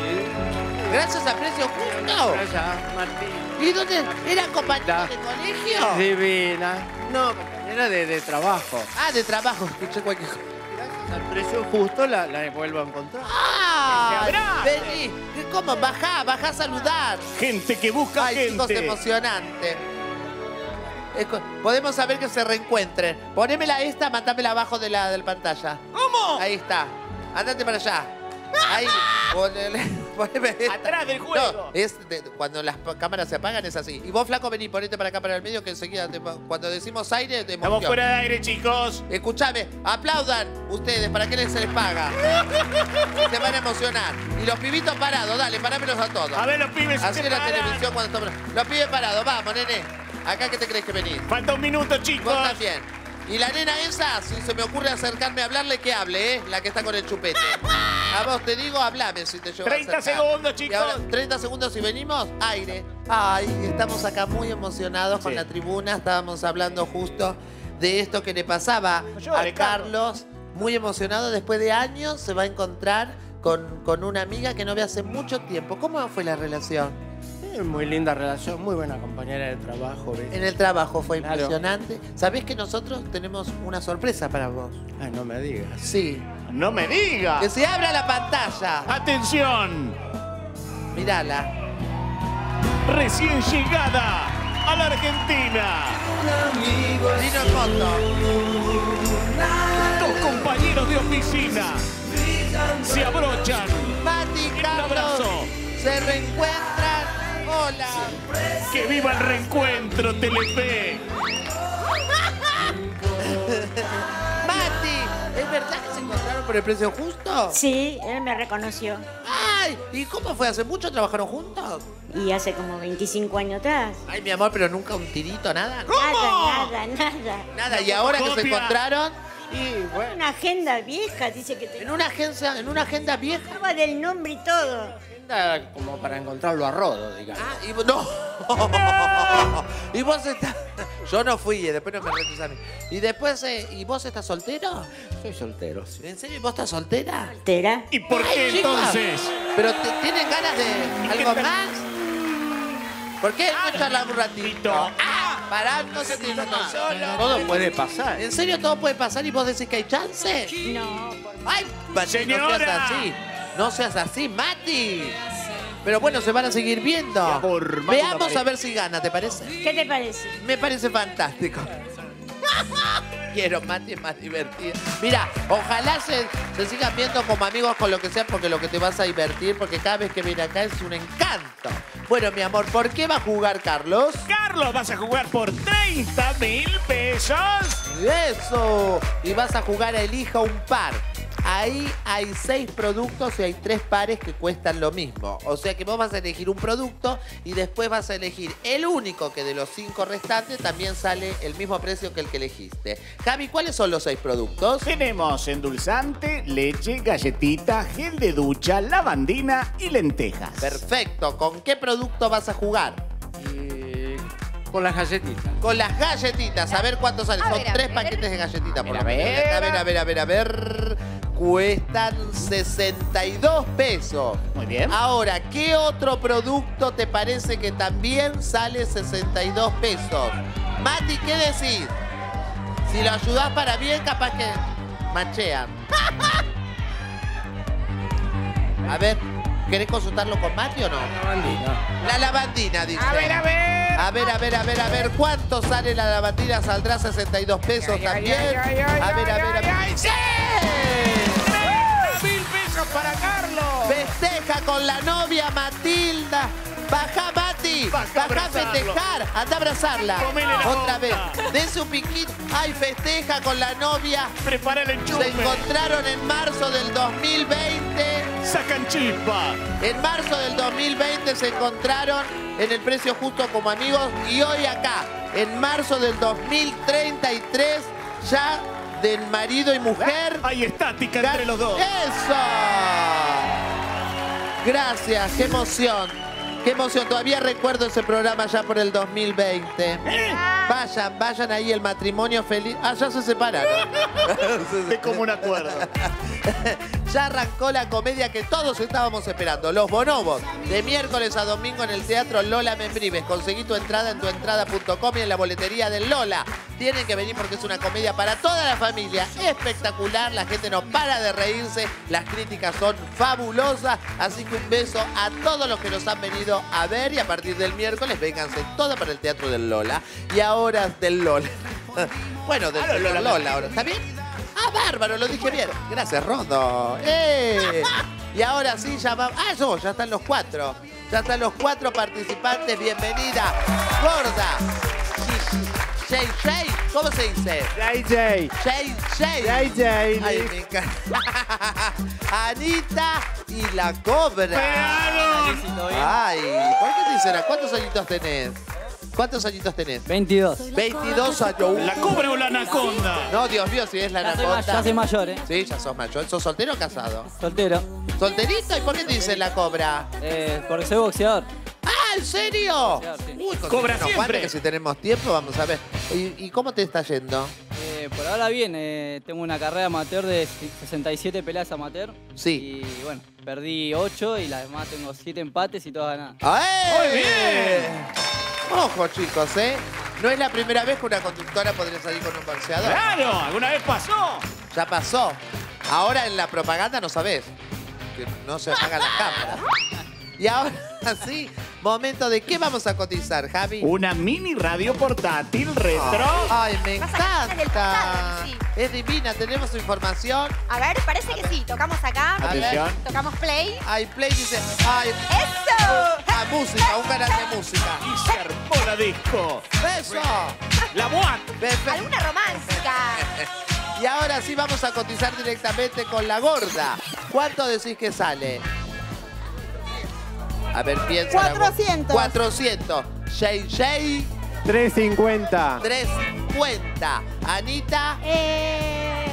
gracias a precio justo. Gracias, Martín. ¿Y dónde? ¿Eran compañeros de colegio? Divina. No, compañera de, de trabajo. Ah, de trabajo. Escuché cualquier cosa. Gracias al precio justo la, la vuelvo a encontrar. ¡Ah! Vení. ¿Cómo? Bajá, bajá a saludar. Gente que busca Ay, chicos, gente. emocionante. Esco- Podemos saber que se reencuentren. Ponémela esta, mandámela abajo de la del pantalla. ¿Cómo? Ahí está. Andate para allá. Ahí. Ponele, poneme esta. Atrás del juego. No, es de- cuando las p- cámaras se apagan es así. Y vos, flaco, vení, ponete para acá para el medio que enseguida te- cuando decimos aire te Estamos emoción. fuera de aire, chicos. Escuchame, aplaudan ustedes, ¿para qué les se les paga? Se van a emocionar. Y los pibitos parados, dale, parámelos a todos. A ver, los pibes. Así se en la paran. televisión cuando estamos... Los pibes parados, vamos, nene. Acá que te crees que venís. Falta un minuto, chicos. Vos también. Y la nena esa, si se me ocurre acercarme a hablarle, que hable, ¿eh? La que está con el chupete. A vos te digo, hablame si te llevo a treinta acercar. segundos, Y chicos. ahora, treinta segundos y venimos, aire. Ay, estamos acá muy emocionados con Sí. la tribuna. Estábamos hablando justo de esto que le pasaba No llore, a Carlos. Muy emocionado, después de años se va a encontrar con, con una amiga que no ve hace mucho tiempo. ¿Cómo fue la relación? Eh, Muy linda relación, muy buena compañera de trabajo. ¿viste? En el trabajo fue Claro. impresionante. ¿Sabés que nosotros tenemos una sorpresa para vos? Ay, no me digas. Sí. No me diga. Que se abra la pantalla. Atención. Mírala. Recién llegada a la Argentina. Vino en foto. Dos compañeros de oficina se abrochan. Mati y Un Carlos abrazo. se reencuentran. Hola. Que viva el reencuentro, Telefe. Mati, ¿es verdad que se encontraron por el precio justo? Sí, él me reconoció. Ay, ¿y cómo fue? ¿Hace mucho trabajaron juntos? Y hace como veinticinco años atrás. Ay, mi amor, pero nunca un tirito, nada. Nada, nada, nada. Nada, y ahora que se Copia. encontraron Y bueno, Una agenda vieja, dice que en tenía una agencia, en una agenda vieja. del nombre y todo. anda como para encontrarlo a rodo, digamos. Ah, y vos, no. Y vos estás. Yo no fui, eh, después no me retes a mí. Y después, eh, ¿y vos estás soltero? Soy soltero, sí. ¿En serio? ¿Y vos estás soltera? ¿Tera? ¿Y por Ay, qué chicos. entonces? ¿Pero te- tienen ganas de algo tal? más? ¿Por qué no charlamos un ratito? Ratito. ¡Ah! Pará, no se tiene tan solo. Todo puede pasar. ¿En serio todo puede pasar y vos decís que hay chance? No, por ¡Ay, Mati, Señora. no seas así! ¡No seas así, Mati! Pero bueno, se van a seguir viendo. Por Mati Veamos Paparizzi. a ver si gana, ¿te parece? ¿qué te parece? Me parece fantástico. Quiero, Mati es más divertido. Mira, ojalá se, se sigan viendo como amigos con lo que sea, porque lo que te vas a divertir, porque cada vez que viene acá es un encanto. Bueno, mi amor, ¿por qué va a jugar Carlos? Carlos, vas a jugar por treinta mil pesos. ¡Eso! Y vas a jugar a Elija un par. Ahí hay seis productos y hay tres pares que cuestan lo mismo. O sea que vos vas a elegir un producto y después vas a elegir el único que de los cinco restantes también sale el mismo precio que el que elegiste. Javi, ¿cuáles son los seis productos? Tenemos endulzante, leche, galletita, gel de ducha, lavandina y lentejas. Perfecto. ¿Con qué producto vas a jugar? Y con las galletitas. Con las galletitas. A ver cuánto sale. A Son ver, a tres ver. paquetes de galletitas. por A lo ver, menos. A ver, a ver, a ver, a ver. Cuestan sesenta y dos pesos. Muy bien. Ahora, ¿qué otro producto te parece que también sale sesenta y dos pesos? Mati, ¿qué decís? Si lo ayudás para bien, capaz que machean. A ver, ¿Querés consultarlo con Mati o no? La lavandina. La lavandina, dice. A ver, a ver. A ver, a ver, a ver, a ver. ¿Cuánto sale la lavandina? ¿Saldrá sesenta y dos pesos Ay, ay, también? ay, ay, ay, a ver, a ay, ver, a ver. ay, ay. ¡Sí! ¡Mil pesos para Carlos! Festeja con la novia Matilda. Baja, Mati. Baja a Baja a abrazarlo. festejar. Anda a abrazarla. Comele la Otra vez. boca. Dense un piquito. Ay, festeja con la novia. Prepara el Se enchufe. encontraron en marzo del dos mil veinte. Sacan chispa. En marzo del dos mil veinte se encontraron en el precio justo como amigos. Y hoy acá, en marzo del dos mil treinta y tres, ya del marido y mujer. Hay estática entre los dos. ¡Eso! Gracias, qué emoción. Qué emoción, todavía recuerdo ese programa ya por el dos mil veinte. Vayan, vayan ahí, el matrimonio feliz. Ah, ya se separaron. De común acuerdo. Ya arrancó la comedia que todos estábamos esperando. Los Bonobos, de miércoles a domingo en el Teatro Lola Membrives. Conseguí tu entrada en tuentrada punto com y en la boletería del Lola. Tienen que venir porque es una comedia para toda la familia. Espectacular, la gente no para de reírse. Las críticas son fabulosas. Así que un beso a todos los que nos han venido a ver. Y a partir del miércoles, vénganse todas para el Teatro del Lola. Y ahora del Lola. Bueno, del Ah, Teatro Lola. Lola ahora. ¿Está bien? ¡Ah, bárbaro! Lo dije bien. Gracias, Rondo. ¡Eh! Y ahora sí, ya vamos. ¡Ah, eso! Ya están los cuatro. Ya están los cuatro participantes. Bienvenida. Gorda. Jay Jay. ¿Cómo se dice? J J. Jay Jay. J J. Ay, me encanta. Anita y la Cobra. ¡Pegaron! Ay, ¿por qué te dicen? ¿Cuántos añitos tenés? ¿Cuántos añitos tenés? veintidós. veintidós años. ¿La cobra o la anaconda? No, Dios mío, si es la Ya soy, ma- anaconda. ya soy mayor, ¿eh? Sí, ya sos mayor. ¿Sos soltero o casado? Soltero. ¿Solterito? ¿Y por qué te dicen la cobra? Eh, porque soy boxeador. ¡Ah, en serio! Boxeador, sí. Uy, Cobra conseguí unos siempre. guantes que si tenemos tiempo, vamos a ver. ¿Y, y cómo te está yendo? Eh, por ahora bien, eh, tengo una carrera amateur de sesenta y siete peleas amateur. Sí. Y bueno, perdí ocho y las demás tengo siete empates y todas ganadas. ¡Ay! ¡Muy bien! Ojo, chicos, ¿eh? No es la primera vez que una conductora podría salir con un boxeador. ¡Claro! ¿Alguna vez pasó? Ya pasó. Ahora en la propaganda no sabés. Que no se apagan las cámaras. Y ahora sí, momento de qué vamos a cotizar, Javi. Una mini radio portátil retro. Ay, me Vas a sacar del encanta. pasado, sí. Es divina, tenemos su información. A ver, parece que sí. Tocamos acá. A ver. Atención. Tocamos play. Ay, Play dice, ay, ¡Eso! ah, música, un canal de música. Y se armó la disco. Eso. La boat. Pepe. Alguna romántica. Y ahora sí vamos a cotizar directamente con la gorda. ¿Cuánto decís que sale? A ver, piensa. la gorda. cuatrocientos. cuatrocientos. Jay Jay, tres cincuenta. tres cincuenta. Anita, Eh,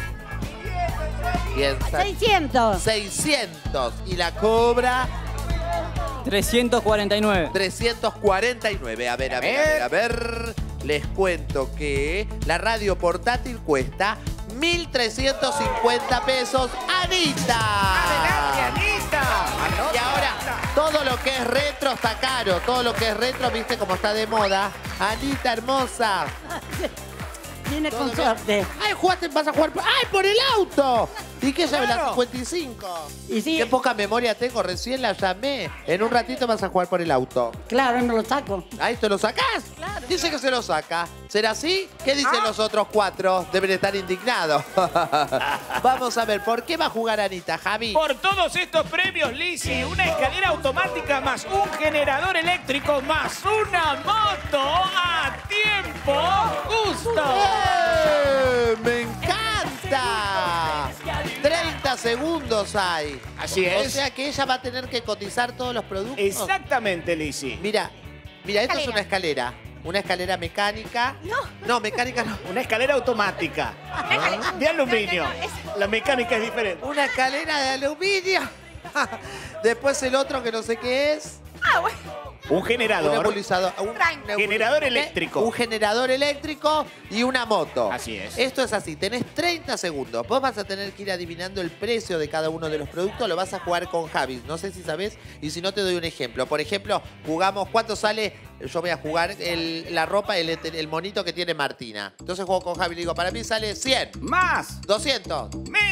piensa. seiscientos. seiscientos. Y la Cobra, trescientos cuarenta y nueve. trescientos cuarenta y nueve. A ver, a ver, a ver, a ver. Les cuento que la radio portátil cuesta mil trescientos cincuenta pesos. ¡Anita! ¡Adelante, Anita! Y ahora, todo lo que es retro está caro. Todo lo que es retro, viste cómo está de moda. Anita, hermosa. Viene Todo con bien. suerte. ¡Ay, jugaste, vas a jugar! por- ¡Ay, por el auto! ¿Y qué llave? La Claro. cincuenta y cinco. Y sí, Qué poca memoria tengo, recién la llamé. En un ratito vas a jugar por el auto. claro, me lo saco. ¿Ahí te lo sacás? Claro. Dice que se lo saca. ¿Será así? ¿Qué dicen los otros cuatro? Deben estar indignados. Vamos a ver, ¿por qué va a jugar Anita, Javi? Por todos estos premios, Lizzy, una escalera automática más un generador eléctrico más una moto a tiempo justo. ¡Eh! ¡Me encanta! treinta segundos hay. Así O es. sea que ella va a tener que cotizar todos los productos. Exactamente, Lizzy. Mira, mira, esto es Escalera. una escalera. Una escalera mecánica. No. No, mecánica no. Una escalera automática. escalera- De aluminio. No, no, no, es- La mecánica es diferente. Una escalera de aluminio. Después el otro que no sé qué es. Ah, bueno. Un Un generador. nebulizador. Un Tranqui. Generador eléctrico. Un generador eléctrico y una moto. Así es. Esto es así. Tenés treinta segundos. Vos vas a tener que ir adivinando el precio de cada uno de los productos. Lo vas a jugar con Javi. No sé si sabés. Y si no, te doy un ejemplo. Por ejemplo, jugamos. ¿Cuánto sale? Yo voy a jugar el- la ropa, el, el monito que tiene Martina. Entonces juego con Javi y le digo, para mí sale cien, Más. doscientos, Menos.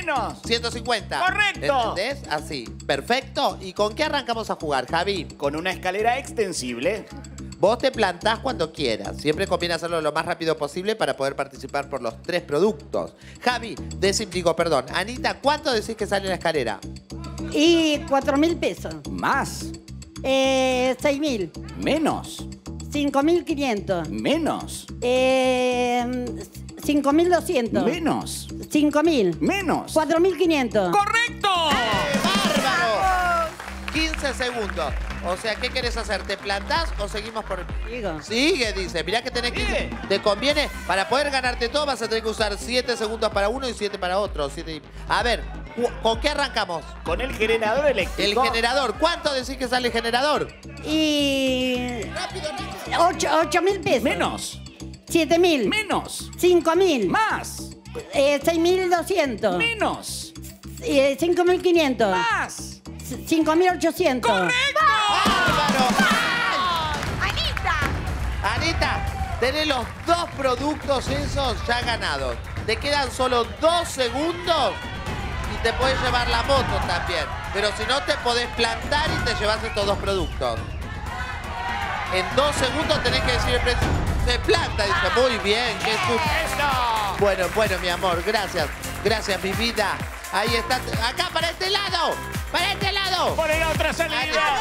Menos. ciento cincuenta. Correcto. ¿Entendés? Así. Perfecto. ¿Y con qué arrancamos a jugar, Javi? Con una escalera extensible. Vos te plantás cuando quieras. Siempre conviene hacerlo lo más rápido posible para poder participar por los tres productos. Javi, decim, digo, perdón. Anita, ¿cuánto decís que sale la escalera? Y cuatro mil pesos. Más. Eh, seis mil. Menos. Cinco mil quinientos. Menos. Eh, cinco mil doscientos. Menos. Cinco mil. Menos. Cuatro mil quinientos. ¡Correcto! ¡Eh, bárbaro! quince segundos. O sea, ¿qué querés hacer? ¿Te plantás o seguimos por...? Sigo. Sigue, dice. Mirá que tenés que... ¿Te conviene? Para poder ganarte todo vas a tener que usar siete segundos para uno y siete para otro. Siete... A ver, ¿con qué arrancamos? Con el generador eléctrico. El generador. ¿Cuánto decís que sale el generador? Y... Rápido, rápido. Ocho, ocho mil pesos. Menos. Siete mil. Menos. Cinco mil. Más. Eh, seis mil doscientos. Menos. Eh, cinco mil quinientos. Más. Cinco mil ochocientos. ¡Correcto! ¡Bárbaro! ¡Anita! Anita, tenés los dos productos esos ya ganados. Te quedan solo dos segundos y te puedes llevar la moto también. Pero si no, te podés plantar y te llevas estos dos productos. En dos segundos tenés que decir el precio. Se planta, dice. Muy bien. Qué su... Bueno, bueno, mi amor. Gracias. Gracias, mi vida. Ahí está. Acá, para este lado. Para este lado. Por la otra salida.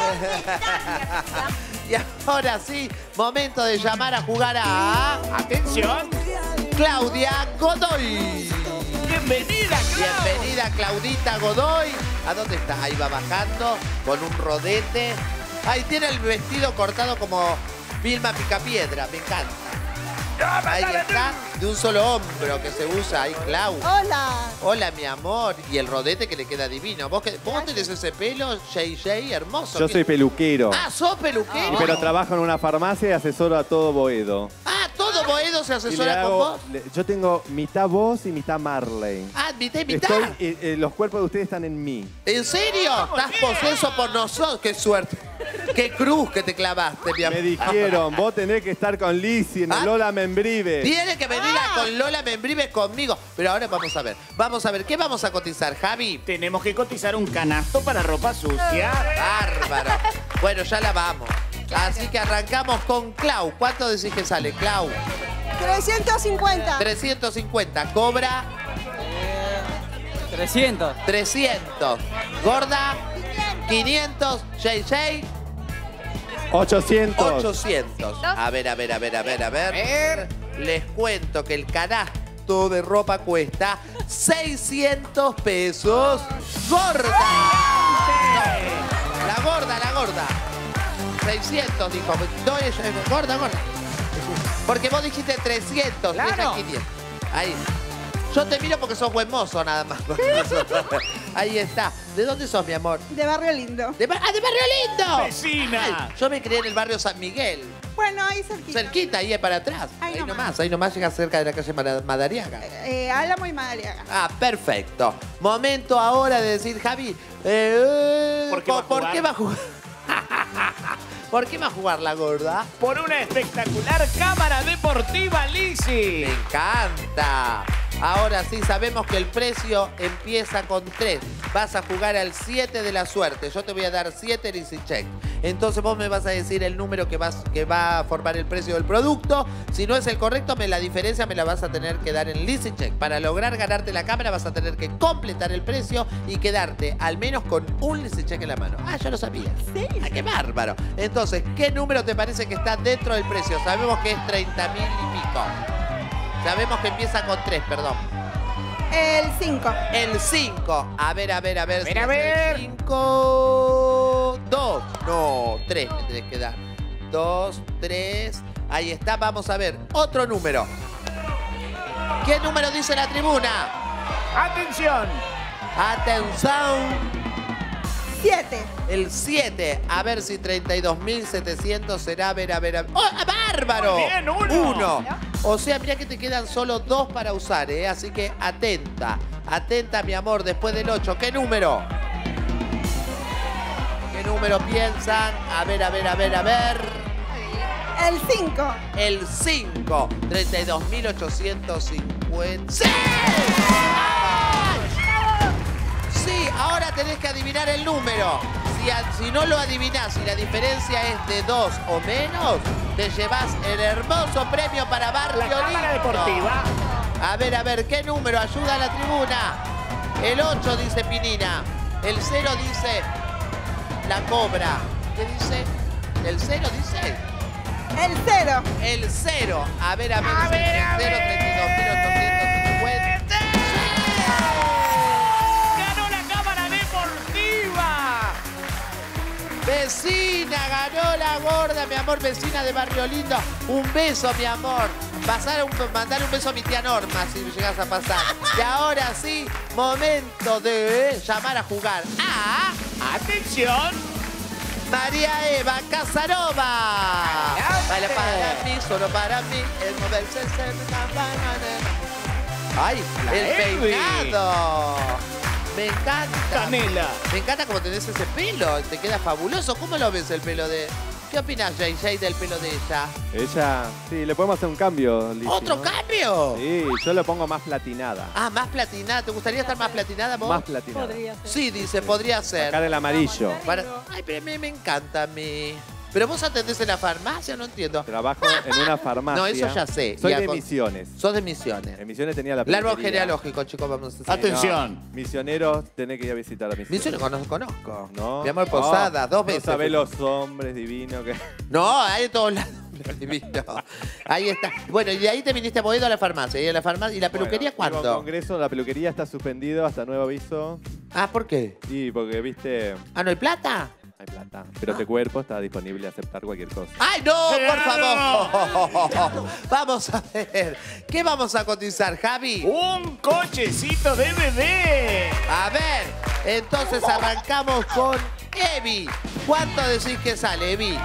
Y ahora sí, momento de llamar a jugar a... Atención. Claudia Godoy. Bienvenida, Clau. Bienvenida, Claudita Godoy. ¿A dónde está? Ahí va bajando con un rodete. Ahí tiene el vestido cortado como Vilma Picapiedra. Me encanta. Ahí está, de un solo hombro que se usa. Ahí, Clau. Hola. Hola, mi amor. Y el rodete que le queda divino. ¿Vos, que, vos tenés ese pelo, Jay Jay, hermoso? Yo ¿Qué? soy peluquero. Ah, sos peluquero. Pero trabajo en una farmacia y asesoro a todo Boedo. Ah, todo Boedo se Y le asesora hago- con vos. le- yo tengo mitad voz y mitad Marley. Ah, mitad y mitad. Estoy, eh, eh, los cuerpos de ustedes están en mí. ¿En serio? Estás poseso por nosotros. Qué suerte. Qué cruz que te clavaste, mi amor. Me dijeron, vos tenés que estar con Lizzy en el Ah. Lola Membrive. Tiene que venir a- con Lola Membrive conmigo. Pero ahora vamos a ver. Vamos a ver. ¿Qué vamos a cotizar, Javi? Tenemos que cotizar un canasto para ropa sucia. Bárbaro. Bueno, ya la vamos. Así que arrancamos con Clau. ¿Cuánto decís que sale, Clau? trescientos cincuenta. trescientos cincuenta. Cobra trescientos. trescientos. Gorda quinientos. Jay Jay ochocientos. ochocientos. A ver, a ver, a ver, a ver, a ver. Les cuento que el canasto de ropa cuesta seiscientos pesos. ¡Gorda! La gorda, la gorda. seiscientos, dijo. No, es- es- gorda, gorda. Porque vos dijiste trescientos. Claro. ella quinientos. Ahí. Yo te miro porque sos buen mozo, nada más. Ahí está. ¿De dónde sos, mi amor? De Barrio Lindo. ¿De, Bar- ah, de Barrio Lindo! Vecina. Ay, yo me crié en el barrio San Miguel. Bueno, ahí cerquita. Cerquita, ahí para atrás. Ahí Ahí nomás. nomás, ahí nomás llega cerca de la calle Mara- Madariaga. Eh, Álamo y Madariaga. Ah, perfecto. Momento ahora de decir, Javi, eh, ¿Por qué va a ¿por jugar? qué va a jugar? ¿Por qué va a jugar la gorda? Por una espectacular cámara deportiva, Lizzy. Me encanta. Ahora sí, sabemos que el precio empieza con tres. Vas a jugar al siete de la suerte. Yo te voy a dar siete Lizzy Check. Entonces vos me vas a decir el número que, vas, que va a formar el precio del producto. Si no es el correcto, me, la diferencia me la vas a tener que dar en Lizzy Check. Para lograr ganarte la cámara vas a tener que completar el precio y quedarte al menos con un Lizzy Check en la mano. Ah, yo lo sabía. Sí. Ah, qué bárbaro. Entonces, ¿qué número te parece que está dentro del precio? Sabemos que es treinta mil y pico. Sabemos que empieza con tres, perdón. El cinco. El cinco. A ver, a ver, a ver. A ver, si a es ver. el cinco. dos. No, tres me tenés que dar. dos, tres. Ahí está. Vamos a ver. Otro número. ¿Qué número dice la tribuna? Atención. Atención. Siete. El siete. A ver si treinta y dos mil setecientos será. A ver, a ver, a ver. ¡Oh, bárbaro! Muy bien, uno. Uno. O sea, mira que te quedan solo dos para usar, ¿eh? Así que atenta. Atenta, mi amor, después del ocho. ¿Qué número? ¿Qué número piensan? A ver, a ver, a ver, a ver. El cinco. El cinco. treinta y dos mil ochocientos cincuenta. ¡Sí! tenés que adivinar el número. Si, a- si no lo adivinás y la diferencia es de dos o menos, te llevas el hermoso premio para Barrio La cámara Lindo. deportiva. A ver, a ver, ¿qué número? Ayuda a la tribuna. El ocho dice Pinina. El cero dice la Cobra. ¿Qué dice? ¿El cero dice? El cero. El cero. A ver, a ver. A el ver, a cero, treinta y dos mil ochocientos cincuenta. ¡Ganó la cámara deportiva! Vecina, ganó la gorda, mi amor, vecina de Barrio Lindo. Un beso, mi amor. Pasar un, mandar un beso a mi tía Norma si llegas a pasar. Y ahora sí, momento de llamar a jugar a... ¡Atención! María Eva Casanova. Baila para mí, solo para mí. El moverse es el... ¡Ay, La el Evi. peinado! Me encanta. Canela. Me encanta cómo tenés ese pelo. Te queda fabuloso. ¿Cómo lo ves el pelo de...? ¿Qué opinas, J J, del pelo de ella? Ella, sí, le podemos hacer un cambio, Lizzy, ¿Otro ¿no? cambio? Sí, yo lo pongo más platinada. Ah, más platinada. ¿Te gustaría estar más platinada vos? Más platinada. Podría ser. Sí, dice, podría ser. Sacar el amarillo. Para- Ay, pero me, me encanta a mí. ¿Pero vos atendés en la farmacia? No entiendo. Trabajo en una farmacia. No, eso ya sé. Soy Y a de con- Misiones. Sos de Misiones. En Misiones tenía la El árbol peluquería. genealógico, chicos, vamos a decir. Atención. No, misioneros, tenés que ir a visitar a Misiones. Misiones conozco, conozco. No. Mi amor, Posada, Oh, dos veces. No sabés los hombres divinos que... No, hay de todos lados. Divino. Ahí está. Bueno, y de ahí te viniste a Boedo a la farmacia. ¿Y, a la farmacia? ¿Y la peluquería Bueno, digo, cuándo? Congreso, la peluquería está suspendido hasta nuevo aviso. Ah, ¿por qué? Y porque, viste, ¿Ah, no hay plata? hay plata. Pero Ah. este cuerpo está disponible a aceptar cualquier cosa. ¡Ay, no! ¡Por ¡Claro! favor! Vamos a ver. ¿Qué vamos a cotizar, Javi? Un cochecito de bebé. A ver, entonces arrancamos con Evi. ¿Cuánto decís que sale, Evi?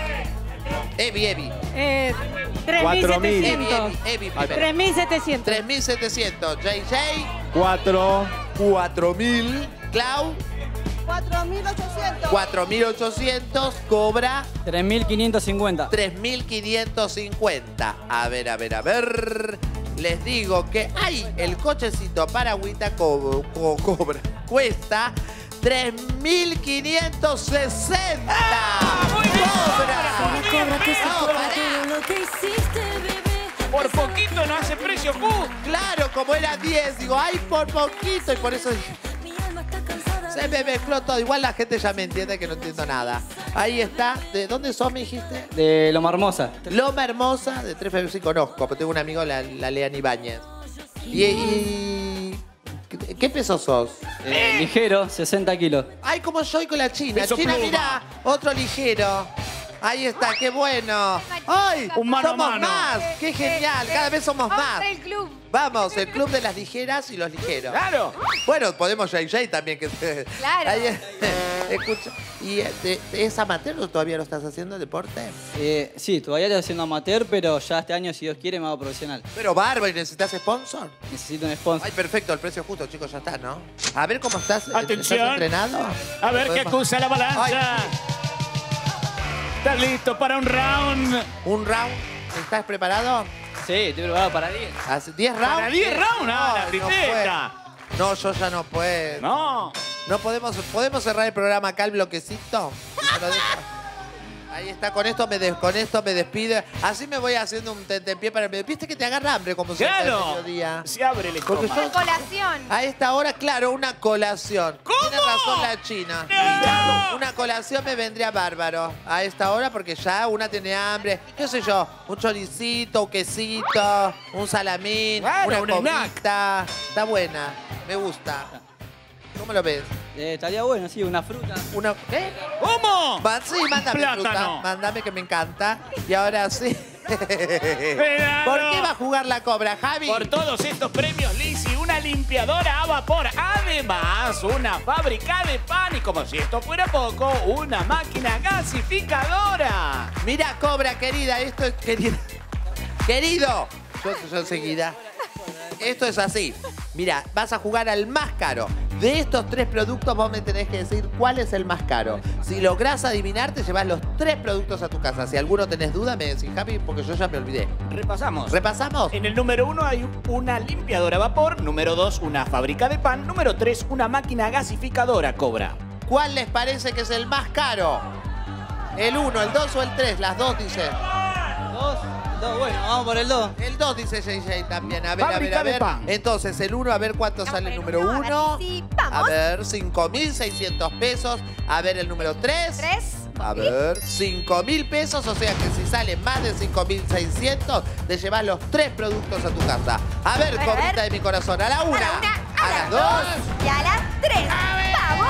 Evi, Evi. Eh, Cuatro mil. Evi, Evi, Evi primero. tres mil setecientos. tres mil setecientos. J J, Cuatro. cuatro mil. Clau, cuatro mil ochocientos. cuatro mil ochocientos. Cobra, tres mil quinientos cincuenta. tres mil quinientos cincuenta. A ver, a ver, a ver. Les digo que hay el cochecito para agüita co co cobra. Cuesta tres mil quinientos sesenta. ¡Cobra! Cobra que se No, cobra pará. todo lo que hiciste, bebé. Por poquito no hace precio justo. Claro, como era diez, digo, ay, por poquito. Y por eso dije, Mi alma está cansada. se me mezcló todo. Igual la gente ya me entiende que no entiendo nada. Ahí está. ¿De dónde sos, me dijiste? De Loma Hermosa. Loma Hermosa, de Tres Febrero, sí conozco, pero tengo un amigo, la, la Lean Ibáñez. Y, y- ¿qué- ¿Qué peso sos? Eh, ligero, sesenta kilos. Ay, como yo y con la China. Peso China, pluma. mirá, otro ligero. Ahí está, qué bueno. ¡Ay! Un mano a somos mano. más. ¡Qué genial! Cada vez somos más. el club. Vamos, el club de las ligeras y los ligeros. Claro. Bueno, podemos J J también. Que se- Claro. Ahí, escucha. ¿Y eh, te- es amateur o todavía lo estás haciendo deporte? Eh, sí, todavía estoy haciendo amateur, pero ya este año, si Dios quiere, me hago profesional. Pero bárbaro, ¿y necesitas sponsor? Necesito un sponsor. Ay, perfecto, el precio justo, chicos, ya está, ¿no? A ver cómo estás. Atención. ¿Estás entrenado? A ver qué Podemos- acusa la balanza. Ay. ¿Estás listo para un round? ¿Un round? ¿Estás preparado? Sí, estoy preparado para diez. ¿Hace ¿diez rounds? Para diez rounds, ah, la no tristeza. puedo. No, yo ya no puedo. No. No podemos, ¿podemos cerrar el programa acá, el bloquecito? Y me lo dejo. Ahí está, con esto me, des- con esto me despido. Así me voy haciendo un tentempié para... ¿Viste que te agarra hambre como si fuera el Claro. mediodía? Se abre el Porque estómago. Colación. A esta hora, claro, una colación. ¿Cómo? Tiene razón la China. No. Una colación me vendría bárbaro a esta hora porque ya una tiene hambre. ¿Qué sé yo? Un choricito, un quesito, un salamín, Claro, una un snack. cobita. Está buena, me gusta. ¿Cómo lo ves? Eh, estaría bueno, sí, una fruta. Una, ¿Qué? ¿Cómo? Ma- sí, mándame Plátano. fruta. Mándame que me encanta. Y ahora sí. Claro. ¿Por qué va a jugar la cobra, Javi? Por todos estos premios, Lizzy, una limpiadora a vapor. Además, una fábrica de pan y, como si esto fuera poco, una máquina gasificadora. Mira, cobra, querida, esto es querida. Querido, yo, yo enseguida. Esto es así. Mira, vas a jugar al más caro. De estos tres productos vos me tenés que decir cuál es el más caro. Si lográs adivinar, te llevas los tres productos a tu casa. Si alguno tenés duda, me decís, Javi, porque yo ya me olvidé. Repasamos. ¿Repasamos? En el número uno hay una limpiadora a vapor. Número dos, una fábrica de pan. Número tres, una máquina gasificadora Cobra. ¿Cuál les parece que es el más caro? ¿El uno, el dos o el tres? Las dos dicen. Dos, dos, bueno, vamos por el dos. El dos dice J J también. A ver, Fábrica a ver, a de ver. pan. Entonces, el uno, a ver cuánto sale el número uno. A ver, cinco mil seiscientos pesos. A ver, el número tres. Tres. A ver, cinco mil pesos. O sea que si sale más de cinco mil seiscientos, te llevas los tres productos a tu casa. A ver, A ver, a cobrita ver. de mi corazón. A la una, A la una, a, las dos. Y a las tres. ¡Vamos!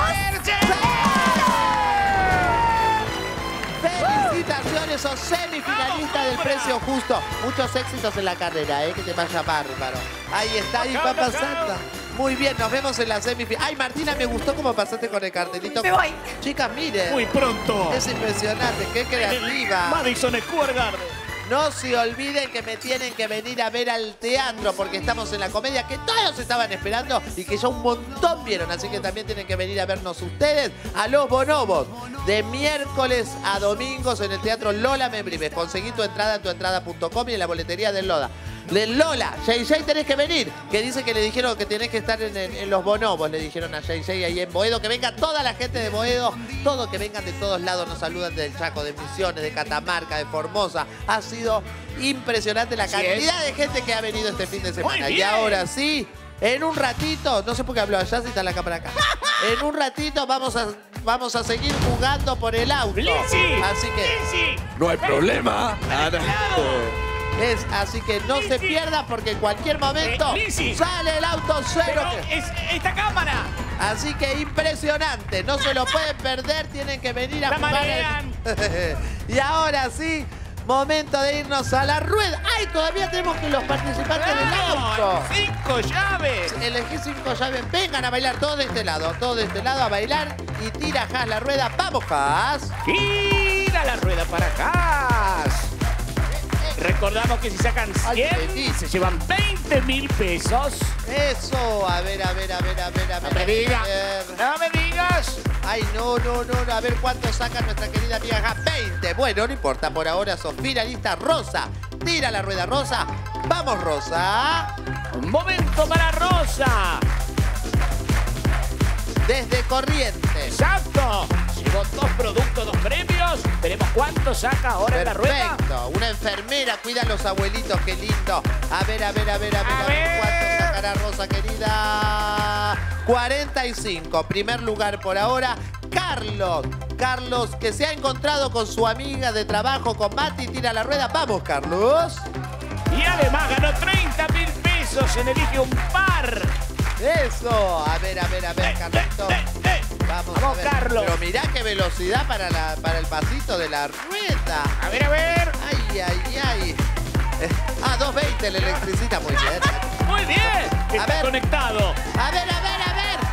Felicitaciones, sos semifinalista del precio justo. Muchos éxitos en la carrera, ¿eh? Que te vaya bárbaro. Ahí está, ahí va pasando. Muy bien, nos vemos en la semifinal. Ay, Martina, me gustó cómo pasaste con el cartelito. Me voy. Chicas, miren. Muy pronto. Es impresionante, qué creativa. Madison Square Garden. No se olviden que me tienen que venir a ver al teatro porque estamos en la comedia que todos estaban esperando y que ya un montón vieron. Así que también tienen que venir a vernos ustedes a Los Bonobos. De miércoles a domingos en el Teatro Lola Membrives. Conseguí tu entrada en tuentrada punto com y en la boletería del Lola. Del Lola, J J tenés que venir. Que dice que le dijeron que tenés que estar en, en, en Los Bonobos. Le dijeron a J J ahí en Boedo. Que venga toda la gente de Boedo. Todo, que vengan de todos lados. Nos saludan del Chaco, de Misiones, de Catamarca, de Formosa. Ha sido impresionante la cantidad de gente que ha venido este fin de semana. Y ahora sí, en un ratito, no sé por qué hablo allá si está la cámara acá. En un ratito vamos a, vamos a seguir jugando por el auto. Lizzy, Así que Lizzy. No hay problema. es así que no se pierda porque en cualquier momento Eh, Lizzy. sale el auto cero. Pero es esta cámara. Así que impresionante, no se lo pueden perder, tienen que venir a La jugar. marean. Y ahora sí, momento de irnos a la rueda. ¡Ay! Todavía tenemos que los participantes del auto. Cinco llaves. Elegí cinco llaves. Vengan a bailar todos de este lado, todos de este lado a bailar. Y tira Haas la rueda. ¡Vamos, Haas! Gira la rueda para Haas. Recordamos que si sacan cien, Ay, se llevan veinte mil pesos. Eso, a ver, a ver, a ver, a ver, a ver. No me a digas, ver. no me digas. Ay, no, no, no, no. A ver cuánto saca nuestra querida amiga Haas. veinte. Bueno, no importa. Por ahora sos finalista. Rosa. Tira la rueda, Rosa. Vamos, Rosa. Un momento para Rosa. Desde Corrientes. Exacto. Llevó dos productos, dos premios. Veremos cuánto saca ahora en la rueda. Perfecto. Una enfermera cuida a los abuelitos. Qué lindo. A ver, a ver, a ver, a ver. A A ver ver. cuánto sacará Rosa, querida. cuarenta y cinco. Primer lugar por ahora. Carlos. Carlos, que se ha encontrado con su amiga de trabajo, con Mati. Tira la rueda. Vamos, Carlos. Y además ganó treinta mil pesos en Elige un Par. Eso. A ver, a ver, a ver, Carlito. Eh, eh. Vamos, Vamos, a ver. Carlos. Pero mirá qué velocidad para, la, para el pasito de la rueda. A ver, a ver. Ay, ay, ay. Eh, ah, dos veinte el electricista. Muy bien. Muy bien. Está ver. conectado. A ver, a ver, a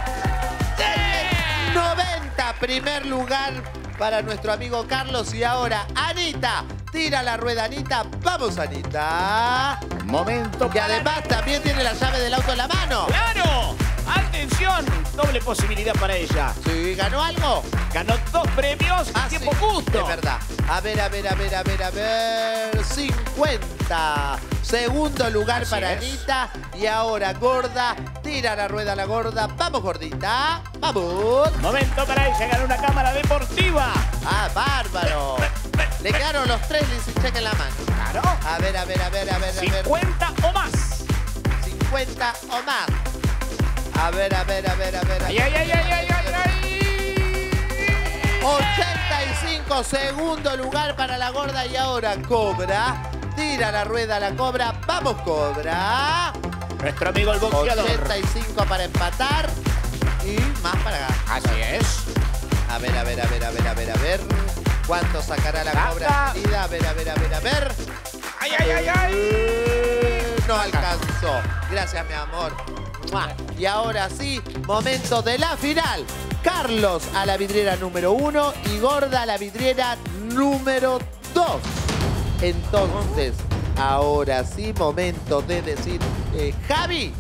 ver. noventa, primer lugar para nuestro amigo Carlos. Y ahora, Anita. Tira la rueda, Anita. Vamos, Anita. Momento Que para además también tiene la llave del auto en la mano. ¡Claro! ¡Atención! Doble posibilidad para ella. Sí, ¿ganó algo? Ganó dos premios Ah, y tiempo sí, justo. es verdad. A ver, a ver, a ver, a ver, a ver. cincuenta. Segundo lugar Así para es. Anita. Y ahora Gorda. Tira la rueda a la Gorda. Vamos, Gordita. Vamos. Momento para ella. Ganó una cámara deportiva. Ah, bárbaro. Le quedaron los tres y cheque en la mano. Claro. A ver, a ver, a ver, a ver, a ver. cincuenta o más. cincuenta o más. A ver, a ver, a ver, a ver. a ¡Ay, ver. ay, ay, ay, ay, ay, ay! ochenta y cinco, segundo lugar para la Gorda. Y ahora Cobra. Tira la rueda a la Cobra. Vamos, Cobra. Nuestro amigo el boxeador. ochenta y cinco para empatar. Y más para ganar. Así es. A ver, a ver, a ver, a ver, a ver, a ver. ¿Cuánto sacará la Saca. Cobra, querida? A ver, a ver, a ver, a ver. ¡Ay, ay, ay, ay! No alcanzó. Gracias, mi amor. ¡Mua! Y ahora sí, momento de la final. Carlos a la vidriera número uno y Gorda a la vidriera número dos. Entonces, ahora sí, momento de decir, eh, Javi,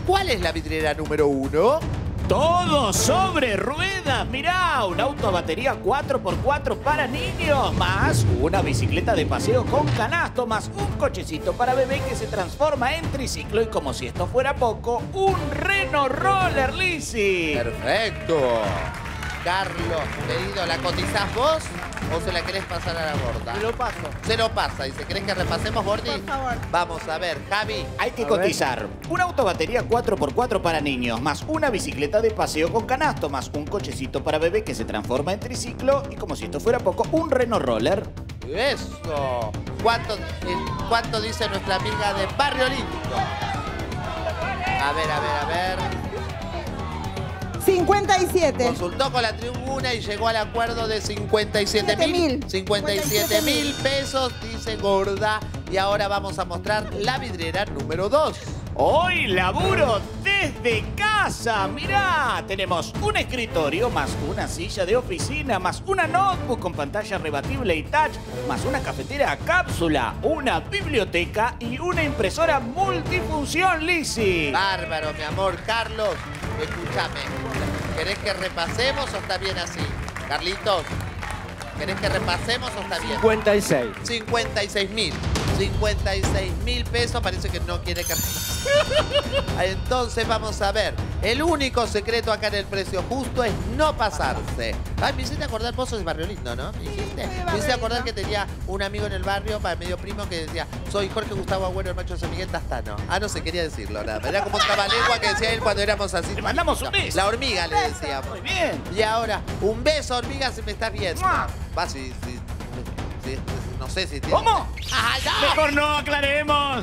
¿Cuál es la vidriera número uno? Todo sobre ruedas. Mirá, un auto a batería cuatro por cuatro para niños, más una bicicleta de paseo con canasto, más un cochecito para bebé que se transforma en triciclo y, como si esto fuera poco, un Reno Roller, Lizzy. Perfecto. Carlos, querido, ¿la cotizás vos o se la querés pasar a la gorda? Se lo paso. Se lo pasa. ¿Y se querés que repasemos, Gordi? Por favor. Vamos a ver, Javi. Hay que A cotizar un auto a batería cuatro por cuatro para niños, más una bicicleta de paseo con canasto, más un cochecito para bebé que se transforma en triciclo y, como si esto fuera poco, un Reno Roller. Eso. ¿Cuánto, eh, ¿Cuánto dice nuestra amiga de Barrio Olímpico? A ver, a ver, a ver. cincuenta y siete. Consultó con la tribuna y llegó al acuerdo de cincuenta y siete mil. cincuenta y siete mil pesos, dice Gorda. Y ahora vamos a mostrar la vidriera número dos. Hoy laburo desde casa. Mirá, tenemos un escritorio, más una silla de oficina, más una notebook con pantalla rebatible y touch, más una cafetera a cápsula, una biblioteca y una impresora multifunción, Lizzy. Bárbaro, mi amor. Carlos, escúchame. ¿Querés que repasemos o está bien así? Carlitos, ¿querés que repasemos o está bien? cincuenta y seis. cincuenta y seis mil. cincuenta y seis mil pesos, parece que no quiere que... Entonces vamos a ver. El único secreto acá en el precio justo es no pasarse. Ay, me hiciste acordar, vos sos de Barrio Lindo, ¿no? ¿Me hiciste? Me hiciste acordar que tenía un amigo en el barrio, medio primo, que decía: soy Jorge Gustavo Agüero, el macho de San Miguel Tastano. Ah, no sé, quería decirlo, nada. Era como un cabalengua que decía él cuando éramos así. Le mandamos un beso. La hormiga le decíamos. Muy bien. Y ahora, un beso, hormiga, si me estás viendo. Va, si, si, si, no sé si... tiene- ¿Cómo? ¡Ah, no! Mejor no aclaremos.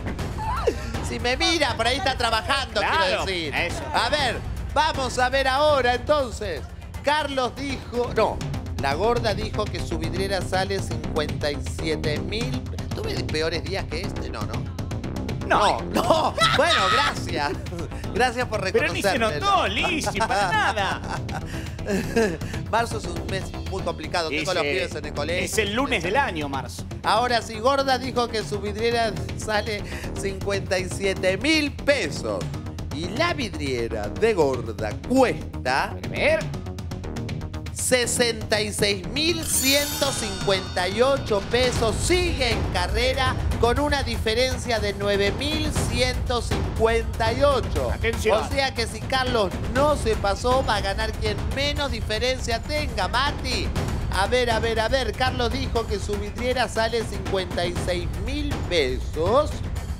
Si me mira, por ahí está trabajando, Claro, quiero decir. eso. A ver, vamos a ver ahora entonces. Carlos dijo... No, la gorda dijo que su vidriera sale cincuenta y siete mil. ¿Tuve peores días que este? No, no. No, no. Bueno, gracias. Gracias por Pero ni se reconocerme. notó, Lizzy, para nada. Marzo es un mes muy complicado. Tengo Es, los eh, pibes en el colegio. Es el lunes del año, marzo. Ahora sí, Gorda dijo que su vidriera sale cincuenta y siete mil pesos. Y la vidriera de Gorda cuesta... A ver. sesenta y seis mil ciento cincuenta y ocho pesos. Sigue en carrera con una diferencia de nueve mil ciento cincuenta y ocho. Atención. O sea que si Carlos no se pasó, va a ganar quien menos diferencia tenga, Mati. A ver, a ver, a ver. Carlos dijo que su vidriera sale cincuenta y seis mil pesos.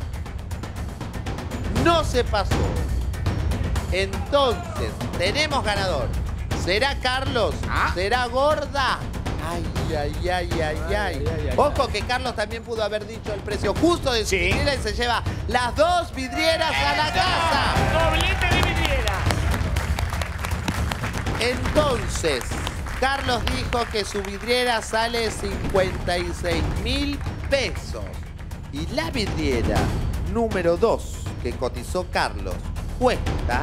No se pasó. Entonces, tenemos ganador. ¿Será Carlos? ¿Ah? ¿Será Gorda? Ay, ay, ay, ay, ay. Ojo que Carlos también pudo haber dicho el precio justo de su Sí. vidriera y se lleva las dos vidrieras a la casa. Doblete de vidriera. Entonces, Carlos dijo que su vidriera sale cincuenta y seis mil pesos. Y la vidriera número dos que cotizó Carlos cuesta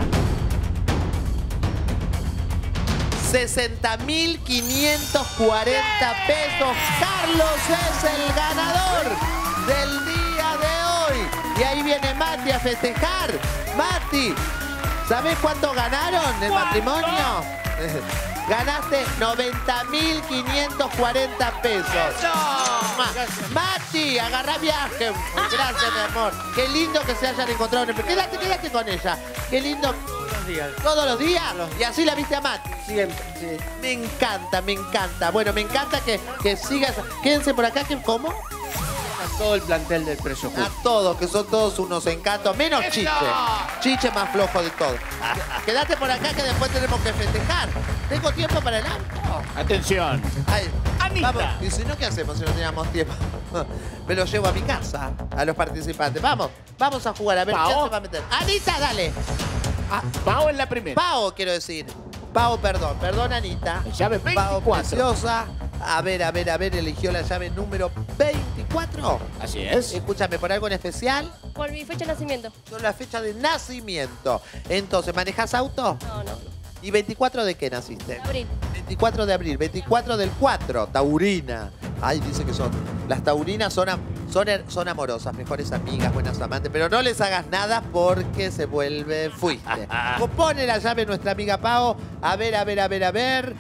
sesenta mil quinientos cuarenta pesos. Carlos es el ganador del día de hoy. Y ahí viene Mati a festejar. Mati, ¿sabés cuánto ganaron el ¿Cuánto? matrimonio? Ganaste noventa mil quinientos cuarenta pesos. Ma- Mati, agarrá viaje. Gracias, mi amor. Qué lindo que se hayan encontrado. en el- Quédate, quédate con ella. Qué lindo. Buenos días. ¿Todos los días? Y así la viste a Mati. Siempre, sí. Me encanta, me encanta. Bueno, me encanta que, que sigas. Quédense por acá. que ¿Cómo? A todo el plantel del precio justo. A todos, que son todos unos encantos. Menos Chiche. Chiche más flojo de todo. Quédate por acá que después tenemos que festejar. ¿Tengo tiempo para el auto? Atención. Ay, Anita. vamos. Y si no, ¿qué hacemos si no teníamos tiempo? Me lo llevo a mi casa, a los participantes. Vamos, vamos a jugar. A ver, Pao. ¿quién se va a meter? Anita, dale. Ah, Pao en la primera. Pao, quiero decir. Pao, perdón. Perdón, Anita. Llave Pao, veinticuatro. preciosa. A ver, a ver, a ver. Eligió la llave número veinticuatro. Así es. Escúchame, ¿por algo en especial? Por mi fecha de nacimiento. Son la fecha de nacimiento. Entonces, ¿manejas auto? No, no. ¿Y veinticuatro de qué naciste? Abril. veinticuatro de abril, veinticuatro del cuatro, taurina. Ay, dice que son. Las taurinas son a- Son, her- son amorosas, mejores amigas, buenas amantes, pero no les hagas nada porque se vuelve fuiste. Pone la llave nuestra amiga Pao. A ver, a ver, a ver, a ver.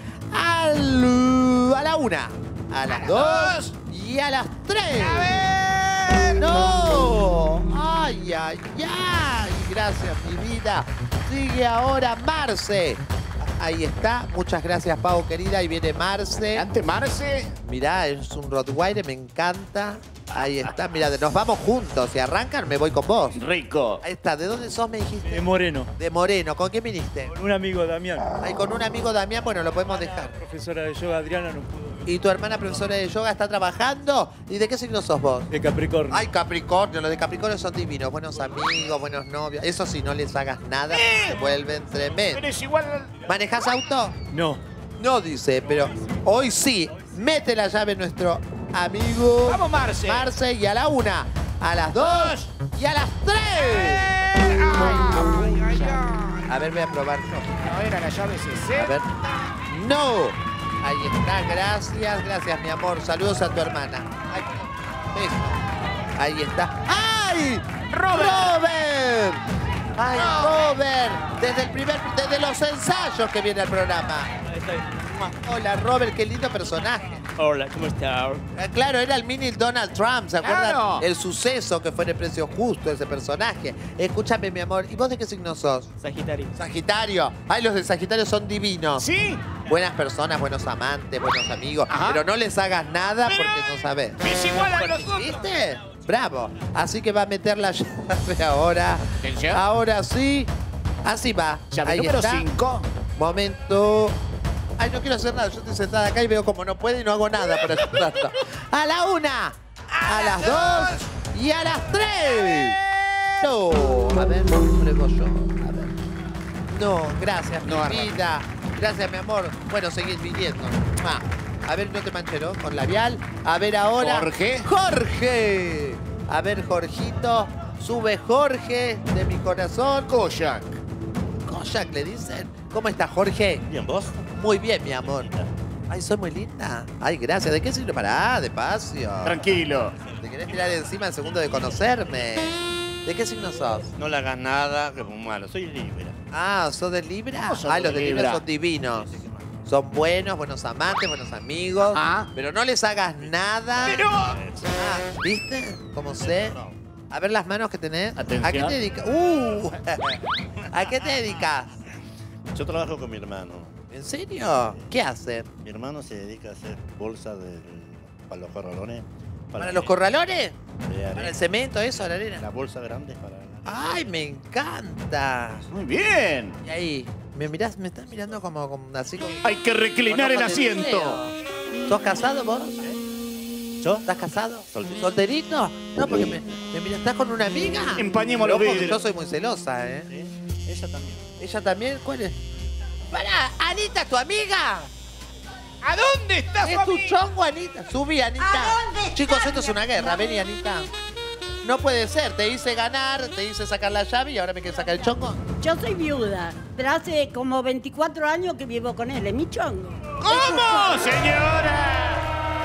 Al- a la una, a las dos y a las tres. A ver. ¡No! ¡Ay, ay, ay! Gracias, mi vida. Sigue ahora Marce. Ahí está. Muchas gracias, Pau, querida. Ahí viene Marce. Ante Marce. Mirá, es un Rottweiler, me encanta. Ahí está. Mirá, nos vamos juntos. Si arrancan, me voy con vos. Rico. Ahí está. ¿De dónde sos, me dijiste? De Moreno. De Moreno. ¿Con quién viniste? Con un amigo, Damián. Ahí con un amigo, Damián. Bueno, lo podemos dejar. Profesora de yoga, Adriana, no pudo. ¿Y tu hermana profesora de yoga está trabajando? ¿Y de qué signo sos vos? De Capricornio. Ay, Capricornio. Los de Capricornio son divinos. Buenos amigos, buenos novios. Eso sí, no les hagas nada, se vuelven tremendos. Pero es igual. ¿Manejás auto? No. No, dice, pero hoy sí. Mete la llave nuestro amigo. Vamos, Marce. Marce, y a la una, a las dos y a las tres. Ay, ay, ay, ay. A ver, voy a probar yo. No era la llave sesenta. A ver. ¡No! Ahí está, gracias, gracias, mi amor. Saludos a tu hermana. Ay, beso. Ahí está. ¡Ay! ¡Robert! ¡Robert! ¡Ay, Robert! Desde el primer, desde los ensayos que viene al programa. Hola, Robert, qué lindo personaje. Hola, ¿cómo estás? Eh, Claro, era el mini Donald Trump, ¿se acuerdan? Claro. El suceso que fue en el precio justo, ese personaje. Escúchame, mi amor, ¿y vos de qué signo sos? Sagitario. Sagitario. Ay, los de Sagitario son divinos. ¿Sí? Buenas personas, buenos amantes, buenos amigos. Ajá. Pero no les hagas nada Pero- porque no sabés. Es igual a nosotros. ¿Viste? Bravo. Así que va a meter la llave ahora. Atención. Ahora sí. Así va. Llave Ahí número está. cinco. Momento. Ay, no quiero hacer nada. Yo estoy sentada acá y veo como no puede y no hago nada para ayudarlo. A la una, a, las dos y a las tres. No. A ver, pruebo yo. A ver. No, gracias, mi No arranca. vida. Gracias, mi amor. Bueno, seguís viniendo. Ah. A ver, no te manchero con labial. A ver ahora. Jorge. Jorge. A ver, Jorgito. Sube Jorge de mi corazón. Kojak. Kojak le dicen. ¿Cómo está, Jorge? Bien, ¿vos? Muy bien, mi amor. Ay, soy muy linda. Ay, gracias. ¿De qué signo? Pará, despacio. Tranquilo. Te querés tirar encima el segundo de conocerme. ¿De qué signo sos? No le hagas nada, que muy malo. Soy Libra. Ah, ¿sos de Libra? ¿Cómo sos Ay, los de de Libra Libra? son divinos. Son buenos, buenos amantes, buenos amigos. Ah. Pero no les hagas nada. Pero. Ah, ¿viste? ¿Cómo sé? A ver las manos que tenés. Atención. ¿A qué te dedicas? Uh, ¿A qué te dedicas? Yo trabajo con mi hermano. ¿En serio? ¿Qué hacen? Mi hermano se dedica a hacer bolsas de, para los corralones. ¿Para los corralones? de arena. ¿Para el cemento, eso, la arena? La bolsa grande para... ¡Ay, me encanta! Muy bien. Y ahí, me mirás, me estás mirando como, como así como... Hay que reclinar el con ojos de asiento. deseo. ¿Sos casado vos? ¿Yo? ¿Estás casado? Solterito. ¿Solterito? No, porque me, me mirás, ¿estás con una amiga? Empañemos los Ojo, que vidrios. yo soy muy celosa, ¿eh? Sí, ella también. ¿Ella también? ¿Cuál es? ¡Pará! ¿Anita, tu amiga? ¿A dónde está su ¿Es tu amigo? chongo, Anita? Subí, Anita. ¿A dónde está Chicos, mi esto es una amiga? guerra. Vení, Anita. No puede ser. Te hice ganar, te hice sacar la llave y ahora me quieres sacar el chongo. Yo soy viuda, pero hace como veinticuatro años que vivo con él, es mi chongo. ¿Cómo, señora?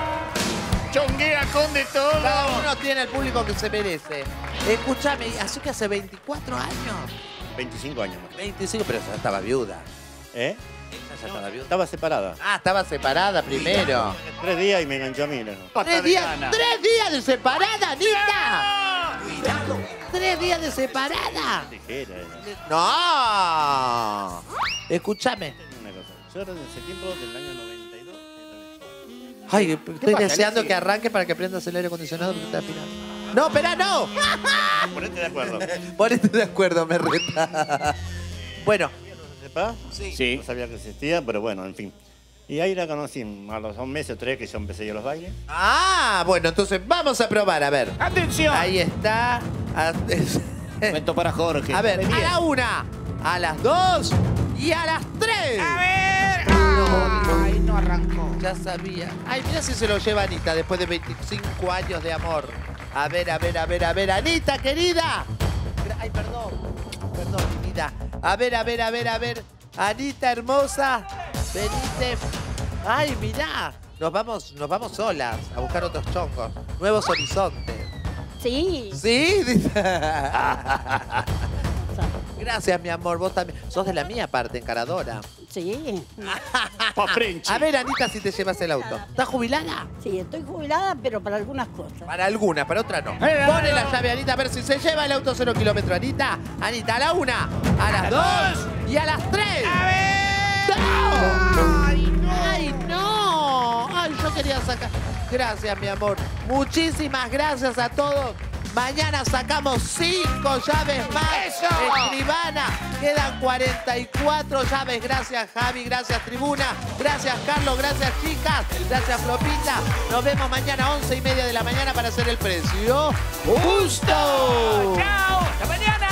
Chonguea con de Cada todo. uno tiene el público que se merece. Escúchame, así que hace veinticuatro años. veinticinco años más. veinticinco, pero ya estaba viuda. ¿Eh? Ella ya estaba viuda. Estaba separada. Ah, estaba separada primero. Tres días y me enganchó a mí. ¿no? Pata ¿Tres de días, cana. ¿Tres días de separada, Anita? ¿Tres días de separada? Tijera. eh. ¡No! Escúchame. Una cosa. Yo era en septiembre del año noventa y dos. Ay, estoy pasa, deseando Alexis? que arranque para que prendas el aire acondicionado porque está aspirando. ¡No, espera, no! Ponete de acuerdo. Ponete de acuerdo, me reta. Bueno, ¿Sepa? Sí. No sabía que existía, pero bueno, en fin. Y ahí la conocí a los dos meses o tres que yo empecé yo los bailes. ah, bueno, entonces vamos a probar, a ver. Atención. Ahí está. A, Momento para Jorge. a ver, a Bien. la una, a las dos y a las tres. A ver. Ay, no arrancó. Ya sabía. Ay, mira si se lo lleva Anita después de veinticinco años de amor. A ver, a ver, a ver, a ver. Anita, querida. Ay, perdón. Perdón, mi vida. A ver, a ver, a ver, a ver. Anita, hermosa. Venite. Ay, mirá. Nos vamos, nos vamos solas a buscar otros chongos. Nuevos horizontes. Sí. ¿Sí? Gracias, mi amor. Vos también. Sos de la mía parte, encaradora. Sí. A ver, Anita, si te llevas el auto. ¿Estás jubilada? Sí, estoy jubilada, pero para algunas cosas. Para algunas, para otras no. Pone la llave, Anita, a ver si se lleva el auto cero kilómetros, Anita. Anita, a la una, a las dos y a las tres. ¡A ver! ¡No! ¡Ay, no! ¡Ay, no! ¡Ay, yo quería sacar! Gracias, mi amor. Muchísimas gracias a todos. Mañana sacamos cinco llaves más. ¡Eso! Escribana. Quedan cuarenta y cuatro llaves. Gracias, Javi. Gracias, Tribuna. Gracias, Carlos. Gracias, chicas. Gracias, Flopita. Nos vemos mañana a once y media de la mañana para hacer el precio justo. ¡Chao! ¡Hasta mañana!